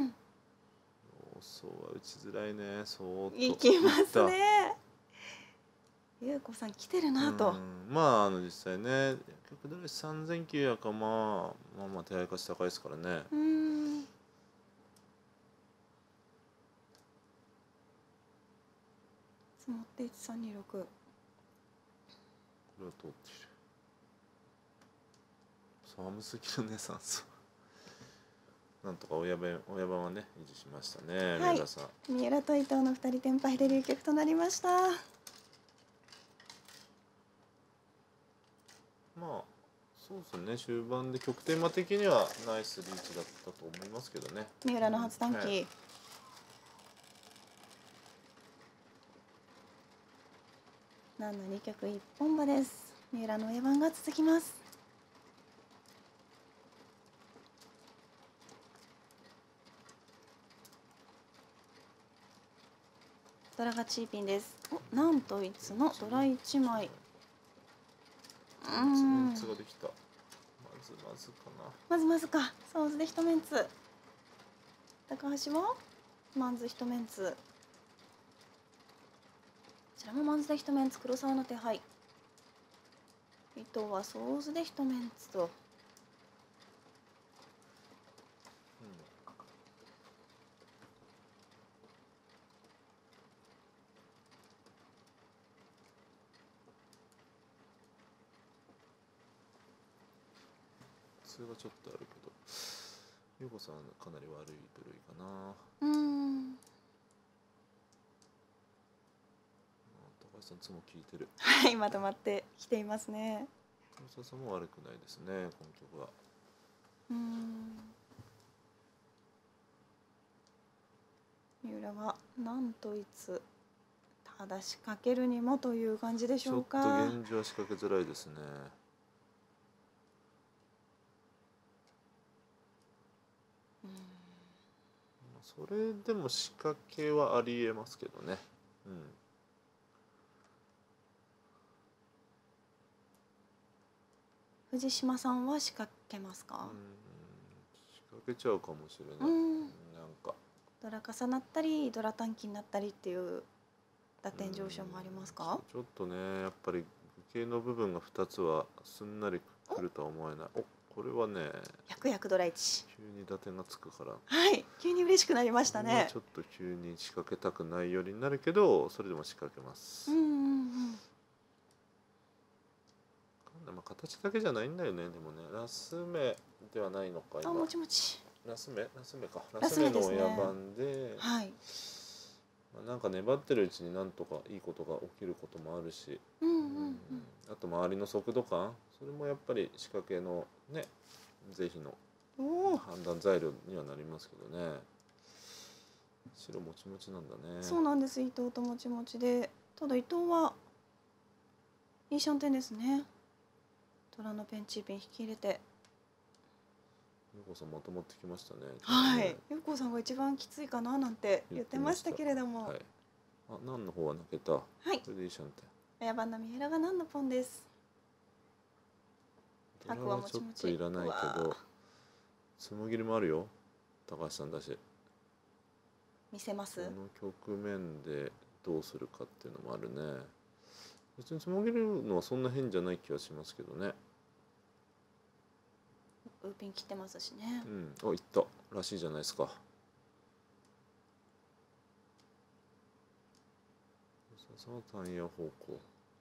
そうは打ちづらいね。そういきますね。優子さん来てるなと。 まあ実際ね100ドル3900かまあ手合い価値高いですからね。 積もって1326。これは通っている。寒すぎるね酸素。なんとか親番はね維持しましたね。三浦さん。 三浦と伊藤の2人テンパイで流局となりました。 まあそうですね、終盤で局テーマ的にはナイスリーチだったと思いますけどね。 三浦の初短期。7、2局一本馬です。三浦の親番が続きます。ドラがチーピンです。なんといつのドラ1枚。 メンツができた。まずかな。 まずか。ソーズで1メンツ。高橋はマンズ1メンツ。こちらもマンズで1メンツ。黒沢の手配。伊藤はソーズで1メンツと。 普通はちょっとあるけど、優子さんかなり悪い部類かな。 さん、つも聞いてる。 はい、まとまってきていますね。 黒沢さんも悪くないですね、この曲は。 三浦はなんといつ、ただ仕掛けるにもという感じでしょうか。 ちょっと現状は仕掛けづらいですね。それでも仕掛けはありえますけどね。 藤島さんは仕掛けますか？ 仕掛けちゃうかもしれない。なんかドラ重なったりドラ短期になったりっていう打点上昇もありますか？ ちょっとね、やっぱり武型の部分が2つはすんなりくるとは思えない。これはね、 100ドラ1。 急に打点がつくから、 はい、急に嬉しくなりましたね。 ちょっと急に仕掛けたくないようになるけど、それでも仕掛けます。まあ形だけじゃないんだよね。でもね、ラス目ではないのか今。 もちもち。 ラス目か。ラス目の親番で、 はい。 なんか粘ってるうちになんとかいいことが起きることもあるし、あと周りの速度感、それもやっぱり仕掛けのね、是非の判断材料にはなりますけどね。白もちもちなんだね。 そうなんです。伊藤ともちもちで、ただ伊藤はいいシャンテンですね。虎のペンチーペン引き入れて。 ゆうこさんまとまってきましたね。 はい。ゆうこさんが一番きついかななんて言ってましたけれども。 はい。何の方は抜けた。はい。これでいいシャンテン。 親番の三浦が何のポンです。 白はちょっといらないけど、つもぎりもあるよ。高橋さんだし。 見せます。 この局面でどうするかっていうのもあるね。別につもぎるのはそんな変じゃない気がしますけどね。 ウーピン切ってますしね。 いったらしいじゃないですか。さあ単野方向。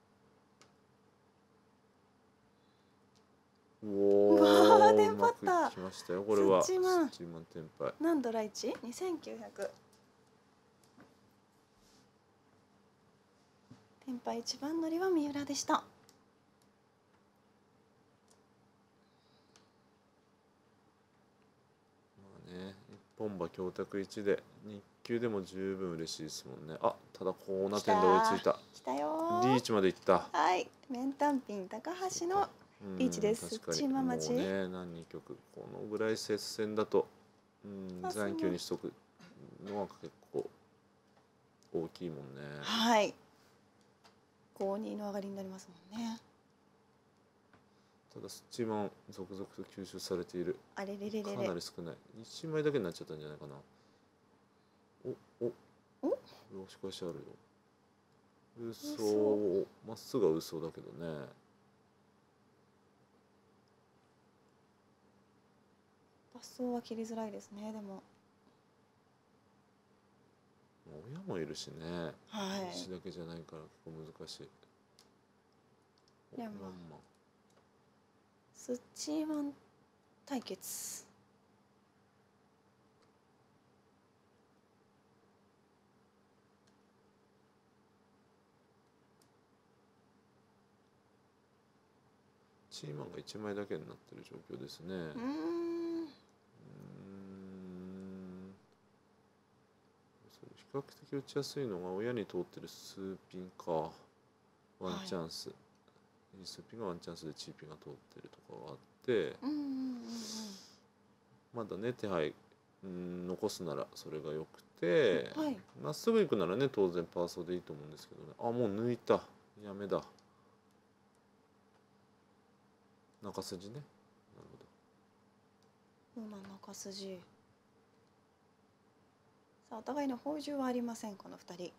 うわー、テンパった。 きましたよ。これはスッチーマンテンパイ。 何ドラ1？ 2900。テンパイ一番乗りは三浦でした。まあね、一本馬強卓1で日給でも十分嬉しいですもんね。ただコーナー点で追いついた。 来たよ。 リーチまでいった。 はい、面単品高橋のリーチです。 確かにもうね、何局このぐらい接戦だと残球にしとくのは結構大きいもんね。 はい。5-2の上がりになりますもんね。 ただスチーマン続々と吸収されている。 あれれれれれ。 かなり少ない。1枚だけになっちゃったんじゃないかな。押し返しあるよ。嘘。まっすぐは嘘だけどね。 発想は切りづらいですね。でも親もいるしね。 はい。 石だけじゃないから結構難しい。 スチーマン対決。 チーマンが1枚だけになってる状況ですね。比較的打ちやすいのが親に通ってるスーピンか。ワンチャンス。スーピンがワンチャンスでチーピンが通ってるとかがあって、まだね手配残すならそれがよくて、まっすぐ行くならね当然パーソーでいいと思うんですけどね。もう抜いた。やめだ。中筋ね。なるほど。中筋。さあお互いの宝珠はありませんこの2人。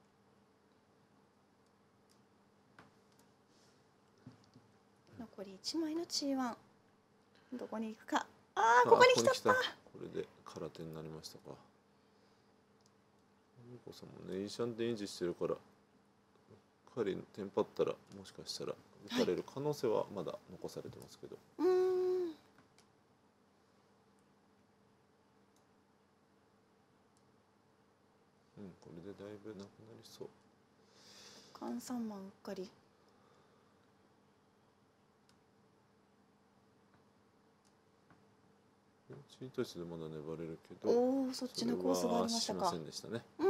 残り1枚の G1。どこに行くか。ここに来た。これで空手になりましたか。ゆうこさんもねいいシャンテン維持してるから、彼にテンパったらもしかしたら打たれる可能性はまだ残されてますけど。これでだいぶなくなりそう。 関三万うっかり。 チートイツでまだ粘れるけど、 おお、そっちのコースがありましたか。 しませんでしたね。 うん。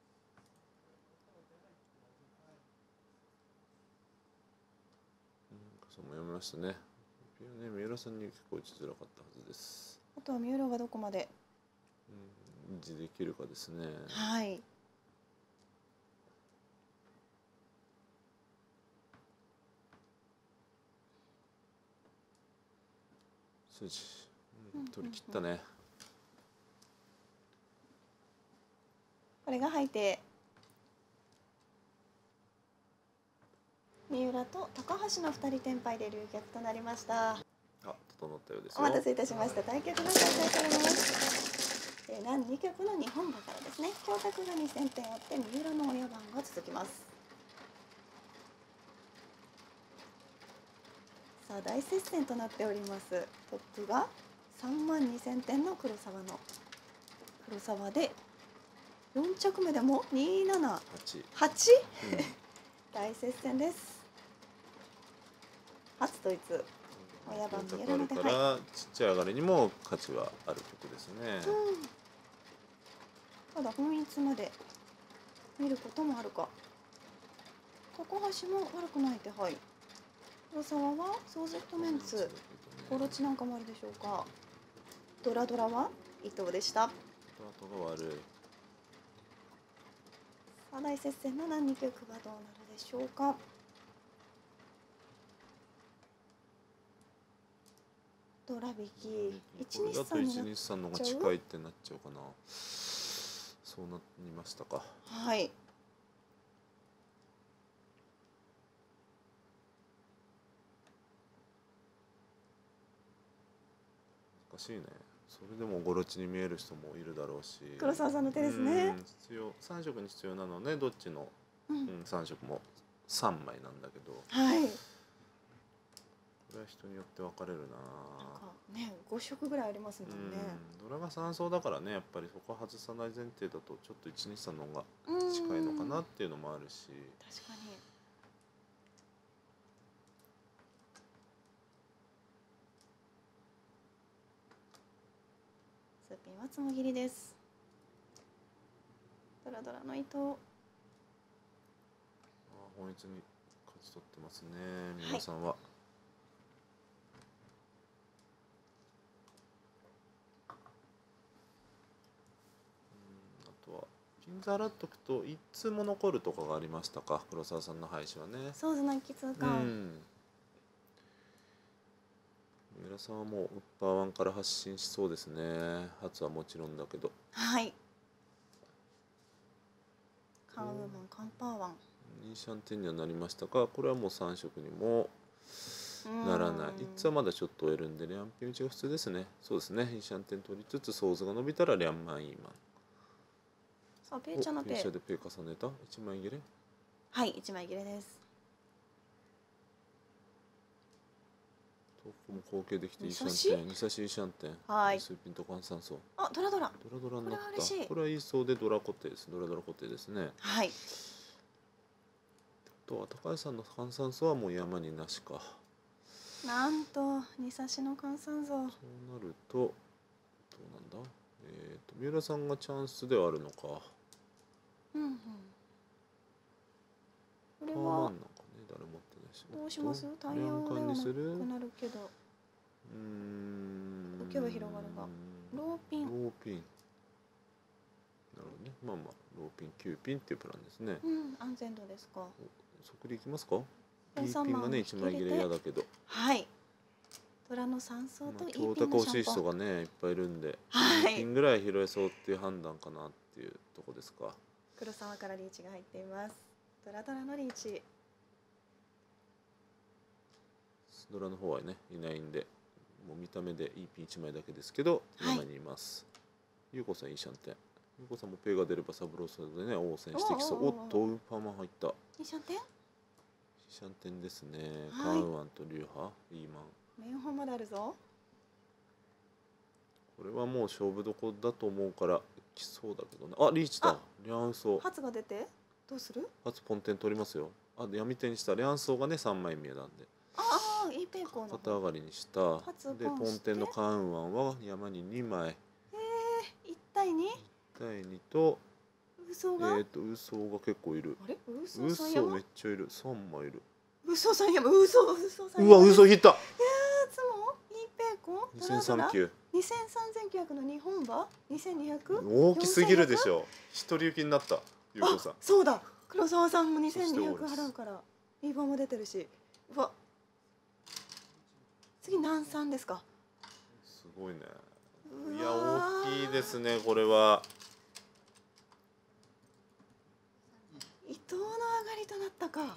そうも読みましたね。三浦さんに結構打ちづらかったはずです。 あとは三浦がどこまで維持できるかですね。 はい。 筋、取り切ったね。 これが入って三浦と高橋の2人転敗で流脚となりました。 あ、整ったようですよ。 お待たせいたしました。対局の再開されます。南2局の2本馬からですね。京卓が2000点を追って三浦の親番が続きます。さあ大接戦となっております。トップが32000点の黒沢で4着目でも278、大接戦です。初統一親番三浦の手配からちっちゃい上がりにも価値はあることですね。 ただ本一まで見ることもあるか。高橋も悪くない手配。黒沢はソーゼットメンツ、コロチなんかもあるでしょうか。ドラは伊藤でした。 スタートが悪い。 さあ大接戦の何2局がどうなるでしょうか。ドラ引きこれだと 123 123のが近いってなっちゃうかな。そうなりましたか。 はい。 難しいね。それでもゴロチに見える人もいるだろうし。 黒沢さんの手ですね。 必要3色に必要なのね。どっちの、3色も3枚なんだけど。 はい。 これは人によって分かれるな。 なんかね、5色ぐらいありますもんね。 ドラが3層だからね、やっぱりそこは外さない前提だとちょっと123の方が近いのかなっていうのもあるし。 確かに。スピンはつもぎりです。ドラの糸。 本一に勝ち取ってますね、三浦さんは。あとはピンズ払っとくと1通も残るとかがありましたか、黒沢さんの配置はね。 そうじゃない通感。 三浦さんはもうウッパーワンから発信しそうですね。初はもちろんだけど。 はい。カンウーマンカンパーワン。 イーシャンテンにはなりましたが、これはもう3色にもならない。1通はまだちょっと終えるんで、リャンピン打ちが普通ですね。そうですね。イーシャンテン取りつつ、ソーズが伸びたらリャンマンイーマン。 さあペイチャの手。 ペイチャでペイ重ねた。1枚切れ。 はい、1枚切れです。 豆腐も後継できてイーシャンテン、2差しイーシャンテン。 はい。 スーピンと換算層。 あ、ドラになった。 これはいいそうでドラ固定です。ドラ固定ですね。 はい。 とは高橋さんの換算層はもう山になしか。 なんと2差しの換算像。そうなるとどうなんだ。三浦さんがチャンスではあるのか。これはなんかね、誰も持ってないし。 どうします？タイヤをではなくなるけど。受けは広がるが。ローピン。 なるほどね。まあローピン9ピンっていうプランですね。 安全度ですか。 即利いきますか。いいピンがね1枚切れ嫌だけど。 はい。ドラの3層といいピンのシャンポン。 欲しい人がねいっぱいいるんで、いいピンぐらい拾えそうっていう判断かなっていうとこですか。 黒沢からリーチが入っています。ドラのリーチ。 ドラの方はねいないんで、もう見た目でいいピン1枚だけですけど山にいます。ゆうこさんいいシャンテン。ゆうこさんもペイが出ればサブロースでね応戦してきそう。おっとウーパーマン入った。 いいシャンテン？ シャンテンですね。カンワンとリュウハイーマン。 メンホンまであるぞ。 これはもう勝負どこだと思うから来そうだけどね。あリーチだ。リャンソ。 初が出て。 どうする？ 初ポンテン取りますよ。あ、闇手にした両層がね3枚見えなんでああ、いいペーコーの肩上がりにした初でポンテンのカンワンは山に2枚 1対 2？ 1対2と嘘がウソが結構いる。 あれ嘘ウさん山ソめっちゃいる。3枚いる。 嘘さん山嘘さんうわ、 山ウソ引いた。 つもいいペーコー 2039 23,900の日本馬 2200？ 大きすぎるでしょ。一人行きになったゆうこさん。 そうだ、黒沢さんもそして 2200 オールス払うからいい馬も出てるし、うわ次何三ですか？ すごいね。 ういやわー大きいですねこれは。 伊藤の上がりとなったか。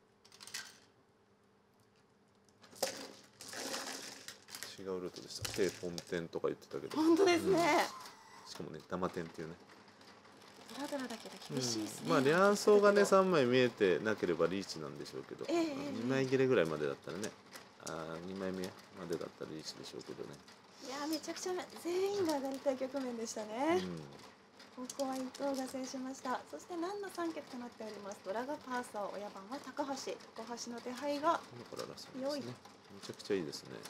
違うルートでした。低ポンテンとか言ってたけど。 本当ですね、 しかもねダマテンっていうね。 ドラドラだけど厳しいですね、 まあ両層がね3枚見えてなければリーチなんでしょうけど、 ええ 2枚切れぐらいまでだったらね、2枚目までだったらリーチでしょうけどね。 いやーめちゃくちゃ全員が上がりたい局面でしたね、ここは伊藤が制しました。そして何の3脚となっております。ドラがパーサー、親番は高橋の手配が今からラストですね。めちゃくちゃいいですね。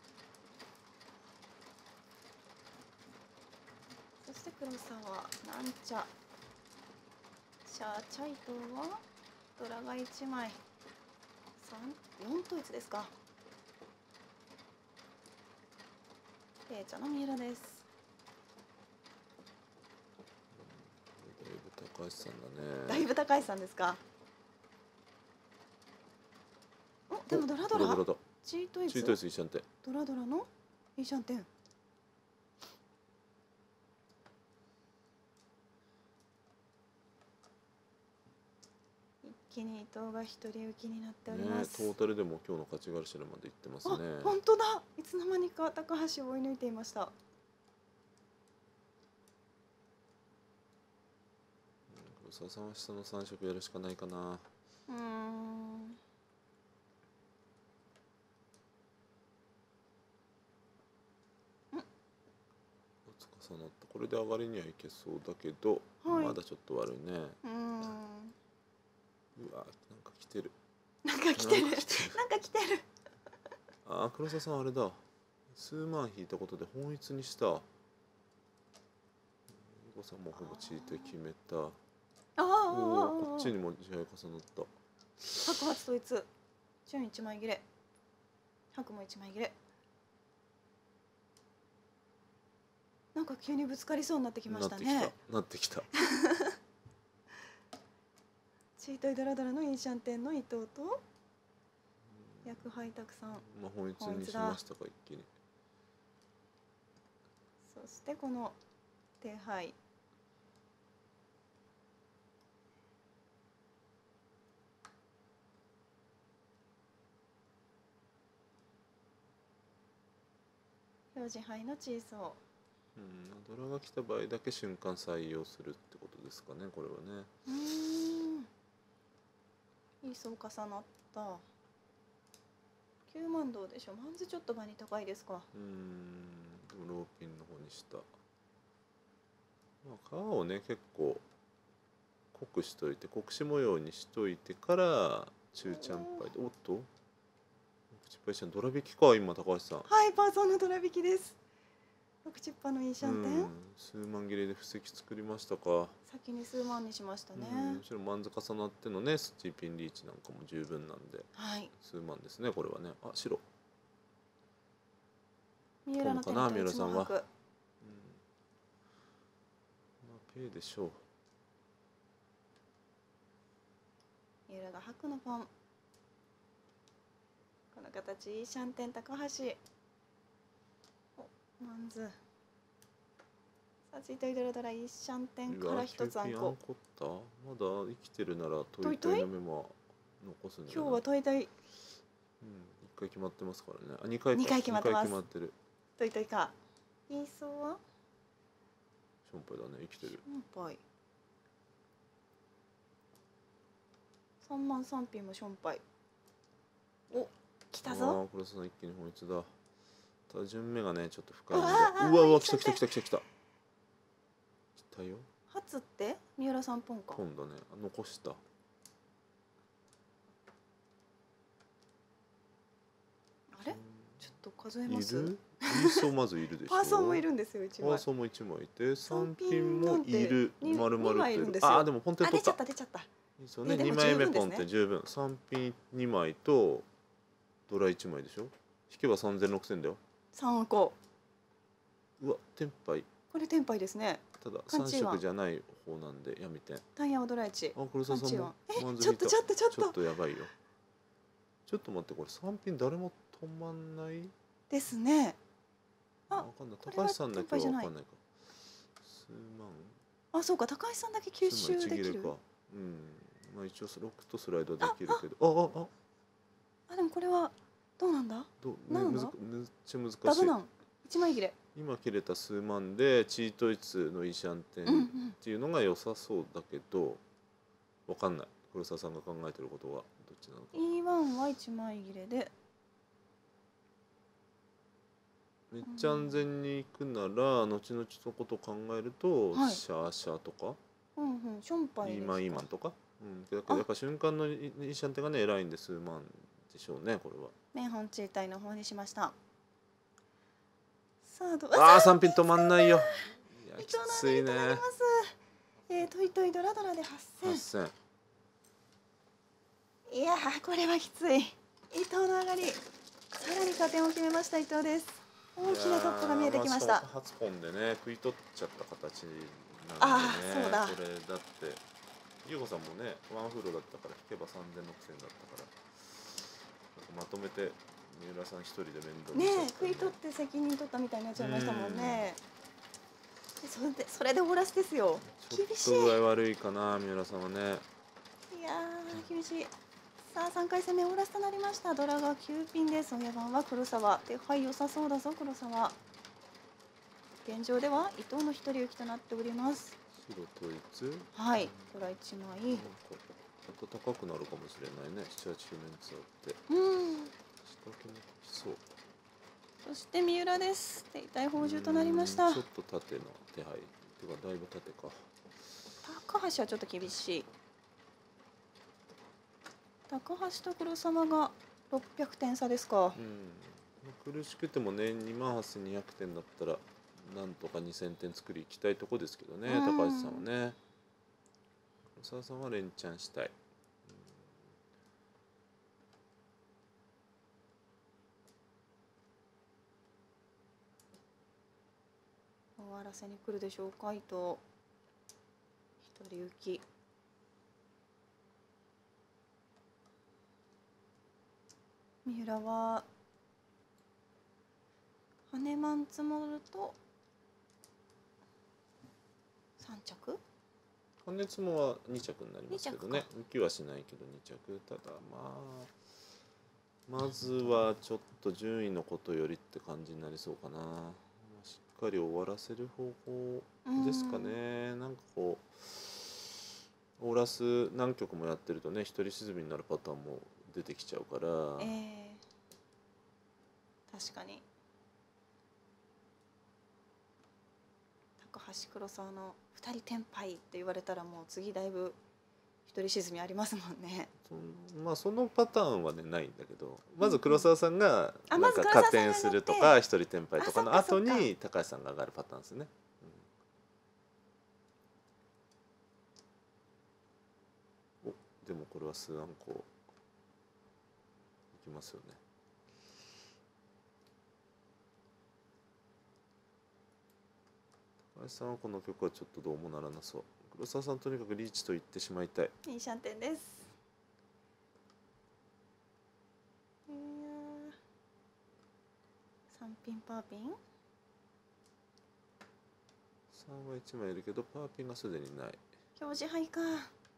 そして黒沢、なんちゃシャーチャイトはドラが1枚4統一ですか。ペーチャの三浦です。 だいぶ高橋さんだね。 だいぶ高橋さんですか。お、でもドラドラだ。 チートイズチートイズ一緒って。 ドラドラのいいシャンテン。一気に伊藤が一人浮きになっております。 トータルでも今日の勝ち頭までいってますね。 あ、本当だ。いつの間にか高橋を追い抜いていました。 黒沢さんは下の3色やるしかないかな。重なったこれで上がりにはいけそうだけど、 はい、 まだちょっと悪いね。うわ、なんか来てる。 なんか来てる。なんか来てる。 あ、黒沢さんあれだ。数万引いたことで本一にした。ゆうこさんもほぼチート決めた。こっちにも試合重なった。 白髪統一。チュン1枚切れ。白も1枚切れ。なんか急にぶつかりそうになってきましたね。 なってきた。 チートイドラドラのインシャンテンの伊藤と薬杯たくさん。 まあ本一にしましたか一気に。 そしてこの手配。表示杯のチーソー。 ドラが来た場合だけ瞬間採用するってことですかね、これはね。 いいそう重なった。9万どうでしょう。マンズちょっと場に高いですか。 でもローピンの方にした。まあ、皮をね結構濃くしといて国士模様にしといてから中チャンパイで、おっと口パイシャンドラ引きか今高橋さん。 はい、パーソンのドラ引きです。6チッパのいいシャンテン。 数万切れで布石作りましたか。 先に数万にしましたね。 もちろんマンズ重なってのねスチーピンリーチなんかも十分なんで、 はい、 数万ですねこれはね。あ、白三浦の手三浦さんは、 まあペイでしょう。 三浦が白のポン。この形いいシャンテン高橋。マンズ。さあ続いてドラドラいいシャンテンから一つあんこ。 まだ生きてるならトイトイの目も残すんじゃない。 今日はトイトイ。 1回決まってますからね。あ、2回決まってます。 2回決まってる。 トイトイか。イーソーはションパイだね、生きてる。 ションパイ。3万3品もションパイ。お、来たぞ。 これさ一気に本一だ。ただ順目がねちょっと深いんで。うわ来たよ。 初って三浦さんポンか。 ポンだね。残した。 あれちょっと数えます。 いる？イーソーまずいるでしょ。 パーソンもいるんですよ、1枚。 パーソンも1枚いて、3ピンもいる。丸々 枚いるんですよ。 ああ、でもポンテ取った。 出ちゃった。 いいそうね、2枚目ポンって十分。3ピン2枚とドラ1枚でしょ。引けば3000、6000だよ。 3個。 うわ、テンパイ。 これテンパイですね。 ただ3色じゃない方なんで闇点。 タイヤはドラ1。 あ、黒沢さんもちょっとちょっとやばいよ。ちょっと待って、これ3ピン誰も止まんないですね。 あ、わかんない。高橋さんだけはわかんないか。数万。 あ、そうか、高橋さんだけ吸収できる。 うん、まあ一応ロックとスライドできるけど。 あ、でもこれはどうなんだ？ めっちゃ難しい。 ダブナン1枚切れ。 今切れた数万でチートイツのイーシャンテンっていうのが良さそうだけど、わかんない。黒沢さんが考えてることがどっちなのか。 E1 は1枚切れで。 めっちゃ安全にいくなら後々のことを考えると、シャーシャーとか、 ションパイですか。 イーマンとか、だけどやっぱ瞬間のイーシャンテンがね偉いんで数万でしょうね、これは。 メンホンチータイの方にしました。さあ、3ピン止まんないよ。いや、きついね。 トイトイドラドラで8000。いやー、これはきつい。伊藤の上がり、さらに加点を決めました伊藤です。大きなトップが見えてきました。 初ポンでね、食い取っちゃった形なんでね。 そうだ。 これだって優子さんもね、ワンフローだったから引けば3000、6000だったから、まとめて三浦さん一人で面倒見ちゃったね。食い取って責任取ったみたいになっちゃいましたもんね。それでオーラスですよ。厳しい。 ちょっと具合悪いかな、三浦さんはね。 いやー、厳しい。さあ3回戦目オーラスとなりました。ドラが9ピンです。親番は黒沢で、はい、良さそうだぞ黒沢。現状では伊藤の一人行きとなっております。 白統一、 はい、ドラ1枚。 また高くなるかもしれないね。7、8、9年ツあって。仕掛けにきそう。 そして三浦です。手痛い宝珠となりました。 ちょっと縦の手配。てかだいぶ縦か。 高橋はちょっと厳しい。高橋と黒沢が600点差ですか。 苦しくてもね、28200点だったらなんとか2000点作りいきたいとこですけどね、高橋さんはね。黒沢さんは連チャンしたい。 終わらせに来るでしょうか伊藤。一人行き。三浦は羽マン積もると3着。 羽積もは2着になりますけどね。浮きはしないけど2着。ただまずはちょっと順位のことよりって感じになりそうかな。しっかり終わらせる方法ですかね。なんかこうオーラス何曲もやってるとね、一人沈みになるパターンも出てきちゃうから。 確かに高橋黒沢の2人テンパイって言われたらもう次だいぶ一人沈みありますもんね。 まあそのパターンはねないんだけど、まず黒沢さんがなんか加点するとか一人テンパイとかの後に高橋さんが上がるパターンですね。でもこれは数案こういきますよね。高橋さんはこの曲はちょっとどうもならなそう。黒沢さんとにかくリーチと言ってしまいたい。 いいシャンテンです。3ピンパーピン。 3は1枚いるけどパーピンがすでにない。 表示牌か。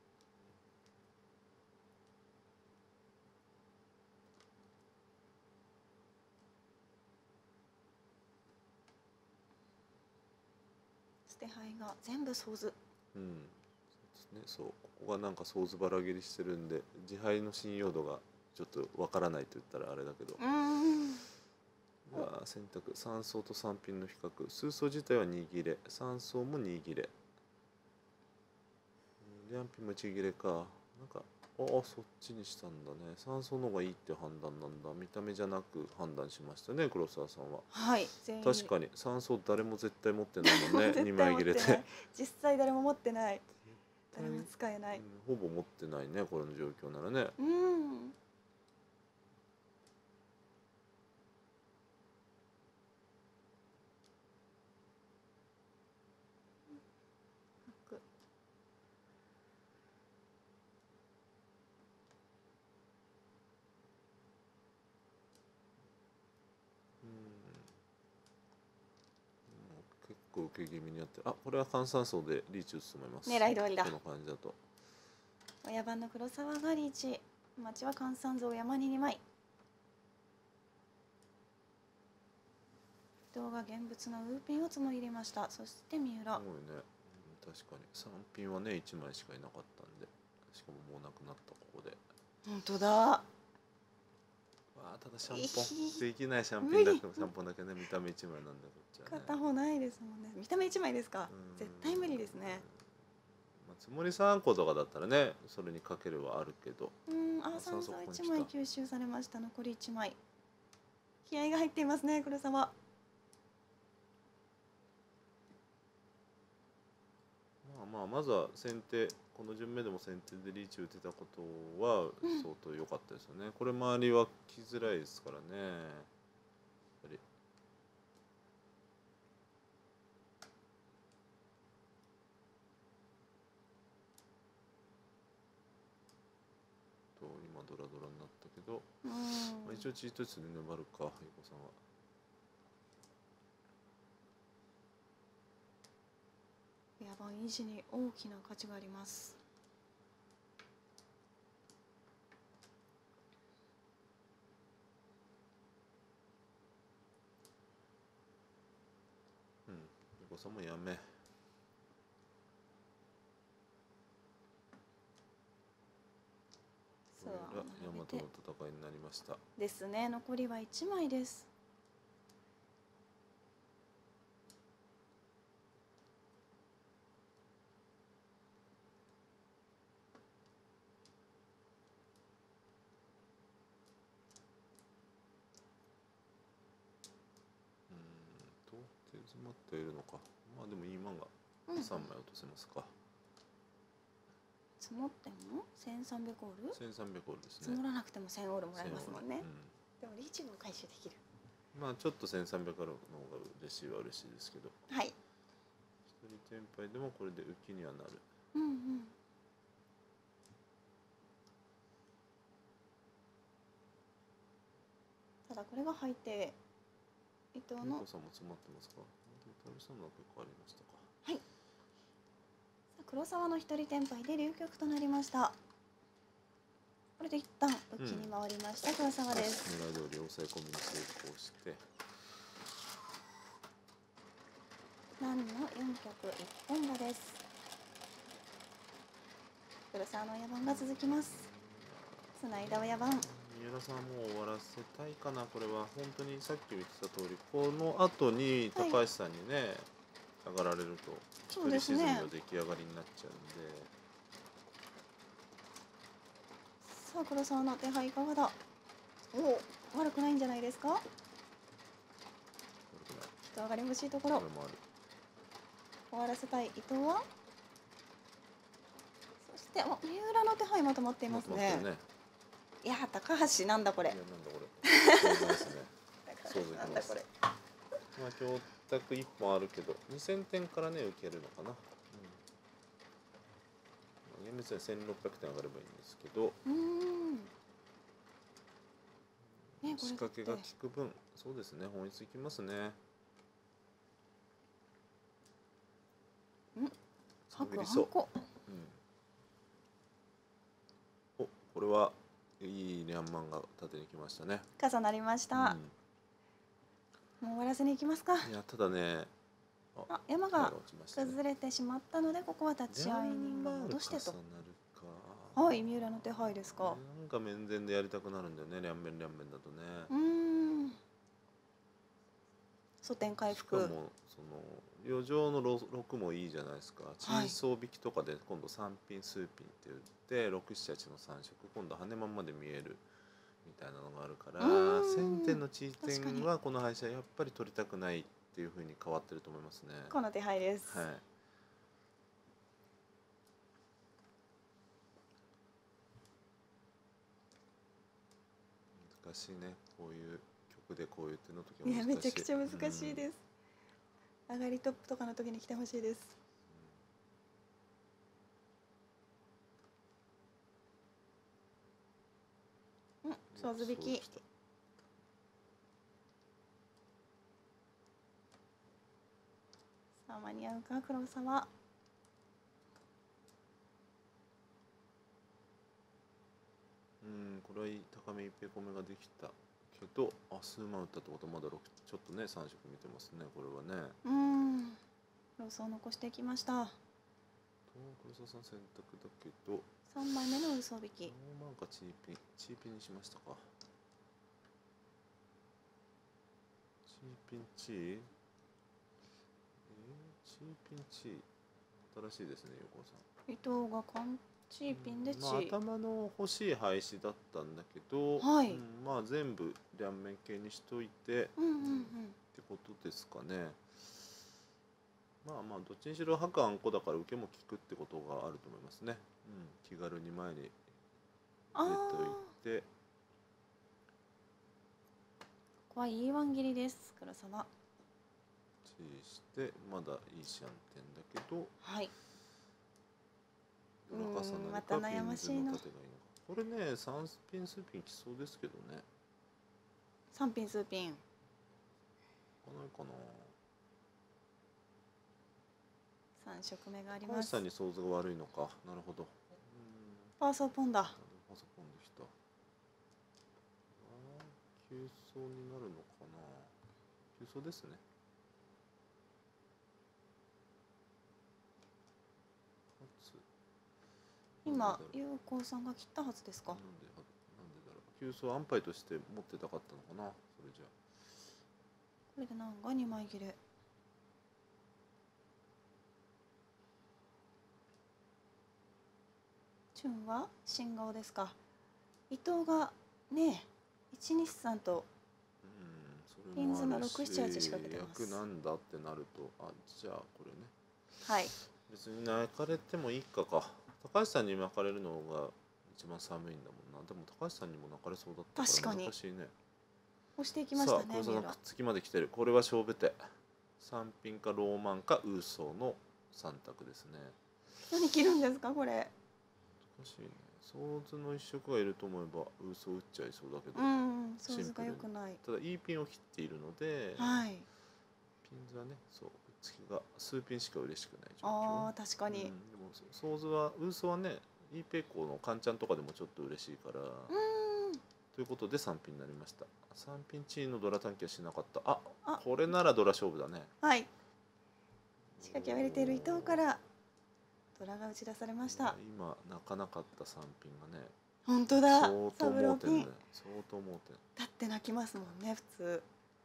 捨て牌が全部ソーズ。 そうですね。そう、ここがなんかソーズばら切りしてるんで自敗の信用度がちょっとわからないと言ったらあれだけど。選択3層と3ピンの比較。数層自体は2切れ、3層も2切れ。 リャンピンもちぎれか。なんか、ああ、そっちにしたんだね。3層の方がいいって判断なんだ。見た目じゃなく判断しましたね、黒沢さんは。 はい、全員確かに3層誰も絶対持ってないもんね。 絶 2 対持枚切れて。 ってない。実際誰も持ってない。誰も使えない。 ほぼ持ってないね、この状況ならね。 うん。 結構受け気味にやってる。あ、これは換算層でリーチ打つと思います。 狙い通りだ。 この感じだと。 親番の黒沢がリーチ。町は換算像山に2枚。伊藤が現物のウーピンを積もり入れました。そして三浦。 すごいね。確かに3ピンはね1枚しかいなかったんで、しかももうなくなったここで。 本当だ。 わあ、ただシャンポンできない。シャンピンだけ、シャンポンだけね、見た目1枚なんだこっちはね。 片方ないですもんね。見た目1枚ですか。絶対無理ですね。 まあ、つもり3個とかだったらね、それにかけるはあるけど。 あ、3層1枚吸収されました。残り1枚。気合が入っていますね、黒沢。 まずは先手、この順目でも先手でリーチ打てたことは相当良かったですよね。これ周りは来づらいですからね。やっぱり。今ドラドラになったけど、まあ、一応チート数で粘るか、ゆこさんは。 野番維持に大きな価値があります。 ゆこさんもやめ。大和の戦いになりました。 ですね。残りは1枚です。 手詰まっているのか。まあでもいい漫画3枚落とせますか。 積もっても1300オール 1300オールですね。 積もらなくても1000オールもらえますもんね。でもリーチも回収できる。 まあちょっと1300あるの方が嬉しいは嬉しいですけど。 はい。 一人天敗でもこれで浮きにはなる。 ただこれが入って伊藤の。 ゆこさんも詰まってますか。旅さんのは結構ありましたか。 はい。さあ黒沢の一人天敗で流局となりました。これで一旦浮きに回りました、黒沢です。 狙い通り抑え込みに成功して。 何の4局一本馬です。黒沢の親番が続きます。つないだ親番。 三浦さんはもう終わらせたいかな。これは本当にさっき言ってた通り、この後に高橋さんにね、上がられると一人沈みの出来上がりになっちゃうんで。 さあ黒沢の手配いかがだ。悪くないんじゃないですか。人上がり欲しいところ。終わらせたい伊藤は。そして三浦の手配まとまっていますね。いや高橋なんだこれ。 いやなんだこれ。そうですね。そうできます。まあ教託1本あるけど2000点からね受けるのかな。厳密には1600点上がればいいんですけど。仕掛けが効く分、そうですね、本質いきますね。 白あんこ。 お、これはいいリャンマンが縦に来ましたね。 重なりました。もう終わらせに行きますか。 いや、ただね。 山が崩れてしまったので、ここは立ち会い人が戻してと。はい、三浦の手配ですか。 なんか面前でやりたくなるんだよね、両面だとね。 素点回しかも復。 その余剰の6もいいじゃないですか。珍相引きとかで今度3品数品って言って678の3色今度羽まんまで見えるみたいなのがあるから1000点の地位点はこの配車やっぱり取りたくないっていう風に変わってると思いますね。 この手配です。 はい。難しいね。こういう曲でこういう手の時は難しい。 いやめちゃくちゃ難しいです。上がりトップとかの時に来てほしいです。ソーズ引き。さあ間に合うか黒沢。 これはいい高め一平込めができたけど、数万打ったってことはまだ6ちょっとね3色見てますねこれはね。 ロースを残してきました。 黒沢さん選択だけど 3枚目の嘘引き。 ローマンかチーピンにしましたか。チーピンチーチーピンチー新しいですね横尾さん。 伊藤がカンチーピンでチー、 頭の欲しい配置だったんだけど、まあ全部両面形にしといて、ってことですかね。まあまあどっちにしろ白あんこだから受けも効くってことがあると思いますね。気軽に前に入れといて。 ここは E1 切りです。黒沢。 チーしてまだいいシャンテンだけど。 はい。 裏重なりまた悩ましいの。 これね3ピン数ピンきそうですけどね。 3ピン数ピン。 かないかな。 3色目があります。 高橋さんに想像が悪いのか。なるほど。 パーソーポンだ。 パーソーポンできた。急走になるのかな。急走ですね。 今、優子さんが切ったはずですか。 なんでだろう。急走安牌として持ってたかったのかな。それじゃ。 これで何が2枚切れ。チュンは新顔ですか。伊藤がね、123とピンズが678仕掛けてます。 役なんだってなると、じゃあこれね。 はい。 別に泣かれてもいいか。高橋さんに巻かれるのが一番寒いんだもんな。でも高橋さんにも泣かれそうだったから難しいね。 押していきましたね。 さあ、黒沢さんくっつきまで来てる。これは勝負手。3ピンかローマンかウーソーの3択ですね。 何切るんですかこれ。 難しいね。ソーズの一色がいると思えばウーソー打っちゃいそうだけど。 ソーズが良くない。 ただいいピンを切っているので、ピンズはね、そうくっつきが数ピンしか嬉しくない状況。 確かに。 でもソーズはウーソーはね、いいペイコーのカンチャンとかでもちょっと嬉しいから。ということで3ピンになりました。3ピンチーのドラ短期はしなかった。これならドラ勝負だね。 はい。仕掛けを入れている伊藤からドラが打ち出されました。 今泣かなかった3ピンがね。 本当だ。 相当盲点ね。相当盲点。 だって泣きますもんね普通。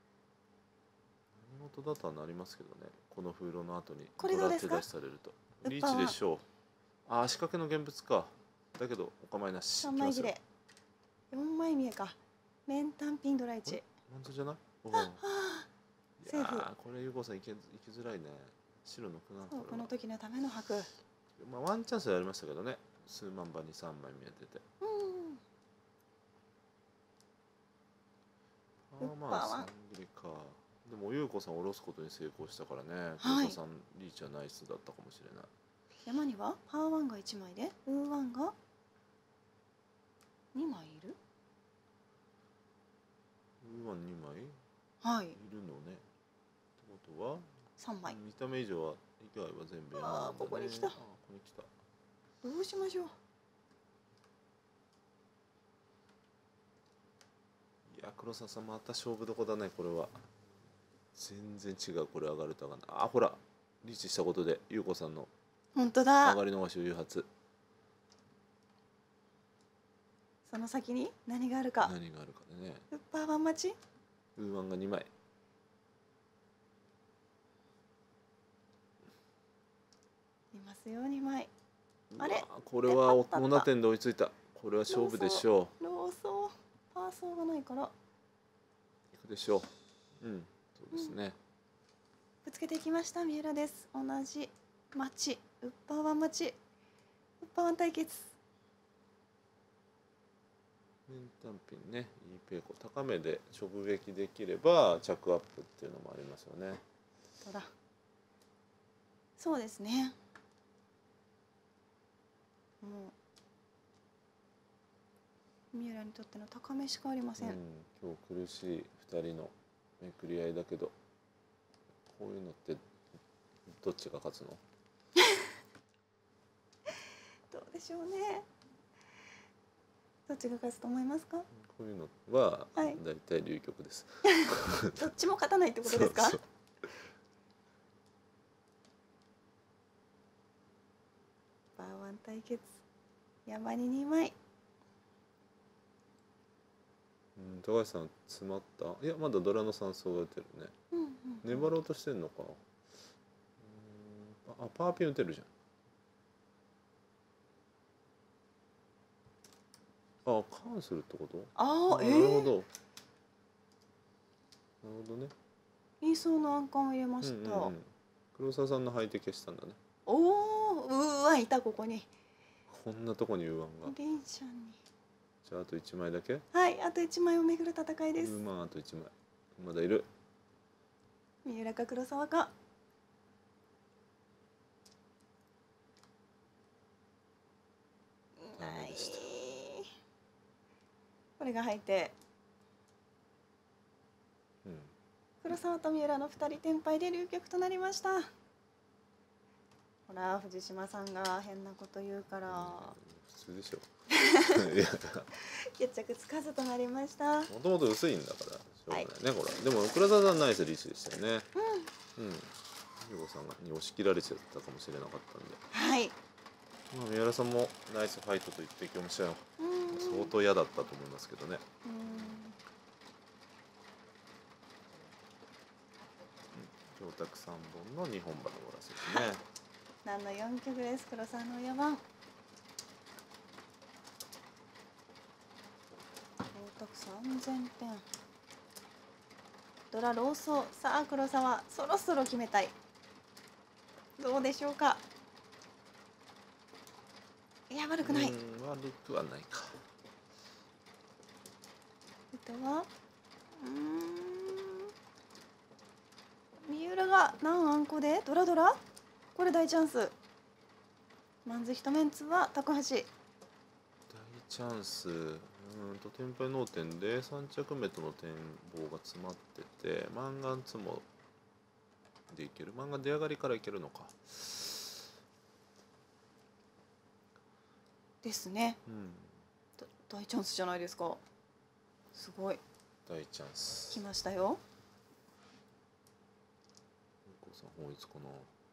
何事だとはなりますけどね。この風呂の後にこれどうですか。 手出しされるとリーチでしょう。仕掛けの現物か。だけどお構いなし。 3枚切れ。4枚見えか。面単ピンドラ1。 本当じゃない？ セーフ。 これ優子さん行きづらいね。白の9 そうこの時のための白。 ワンチャンスでありましたけどね。数万番に3枚見えてて。まあ3切りか。でも優子さん下ろすことに成功したからね。優子さんリーチはナイスだったかもしれない。 山にはパーワンが1枚でウーワンが2枚いる。 ウーワン2枚いるのね。ってことは 3枚。 見た目以上は以外は全部山なんだね。 ここに来た。 ここに来た。 どうしましょう。 いや黒沢さんまた勝負どこだねこれは。全然違う。これ上がると上がらない。ほらリーチしたことで優子さんの本当だ。 上がり逃しを誘発。 その先に何があるか。 何があるかでね。 ウッパーワン待ち。 ウーワンが2枚。 いますよ2枚。あれ、 これはあった 7点で追いついた。これは勝負でしょローソーパーソーがないからう。いくでしょう。そうですね。 ぶつけていきました三浦です。同じ町ウッパーワン町ウッパーワン対決。 面単品ね、いいペイコ高めで直撃できれば着アップっていうのもありますよね。 そうだ、そうですね。もう三浦にとっての高めしかありません。 今日苦しい2人のめくり合いだけど、こういうのってどっちが勝つの？ どうでしょうね。どっちが勝つと思いますか？ こういうのははい、 だいたい流局です。 どっちも勝たないってことですか？ そうバーワン対決、山に2枚。 高橋さん詰まった？いやまだドラの3層が打てるね。粘ろうとしてんのかな。パーピン打てるじゃん。カンするってこと？なるほど。なるほどね。 言いそうな暗冠を入れました。 黒沢さんの相手消したんだね。 おお、うわいたここに。 こんなとこにウーワンが。 リンシャンに。 じゃああと1枚だけ？ はい、あと1枚をめぐる戦いです。 あと1枚。まだいる。 三浦か黒沢か。ない。これが入って。黒沢と三浦の2人転敗で流局となりました。ほら藤島さんが変なこと言うから、 普通でしょ。 決着つかずとなりました。 もともと薄いんだからしょうがないね、これ。でも黒沢さんナイスリーチでしたよね。優子さんに押し切られちゃったかもしれなかったんで、 はい、 三浦さんもナイスファイトと言ってきましたよ。相当嫌だったと思いますけどね。上卓3本の2本馬のボラスですね。 何の4曲です。黒沢の4番。上卓3000点。ドラローソー。さあ黒沢そろそろ決めたい。どうでしょうか。いや悪くない。 悪くはないか。 あとは三浦が何あんこでドラドラ、これ大チャンス。マンズ一メンツは高橋。大チャンス。天敗脳天で3着目との展望が詰まってて、マンガンツモでいける。マンガン出上がりからいけるのかですね。大チャンスじゃないですか。すごい大チャンス来ましたよ。 本一かな。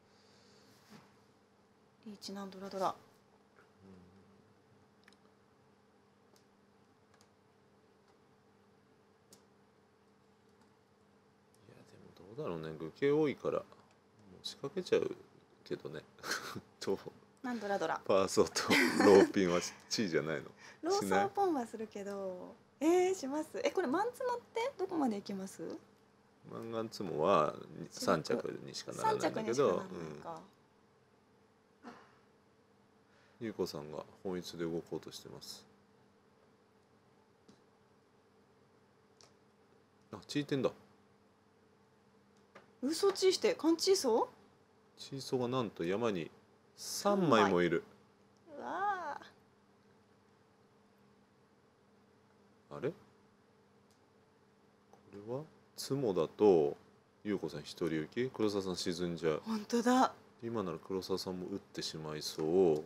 リーチなんドラドラ。 どうだろうね、愚形多いからもう仕掛けちゃうけどね。となんドラドラパーソーとローピンはチーじゃないの？ ローソーポンはするけど、します。これマンツモってどこまでいきます？ マンガンツモは3着にしかならないんだけど、優子さんが本一で動こうとしてます。チーテンだ。 嘘チーしてカンチーソー？ チーソーがなんと山に3枚もいる。 うわあれこれはツモだと優子さん一人行き、黒沢さん沈んじゃう。 本当だ。 今なら黒沢さんも打ってしまいそう。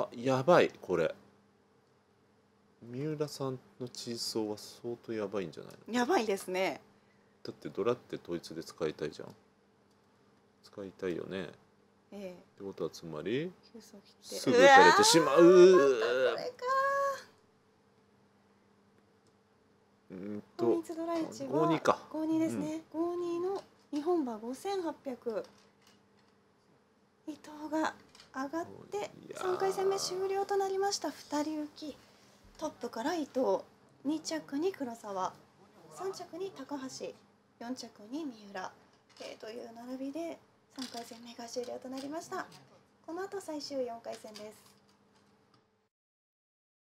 やばい。これ三浦さんのチーソーは相当やばいんじゃないの？ やばいですね。 だってドラって統一で使いたいじゃん。使いたいよね。ってことはつまりすぐ取れてしまう。 これか。 5-2か。 5-2ですね。5-2の日本馬5800、伊藤が上がって3回戦目終了となりました。2人浮き、トップから伊藤、2着に黒沢、3着に高橋、4着に三浦、という並びで3回戦目が終了となりました。この後最終4回戦です。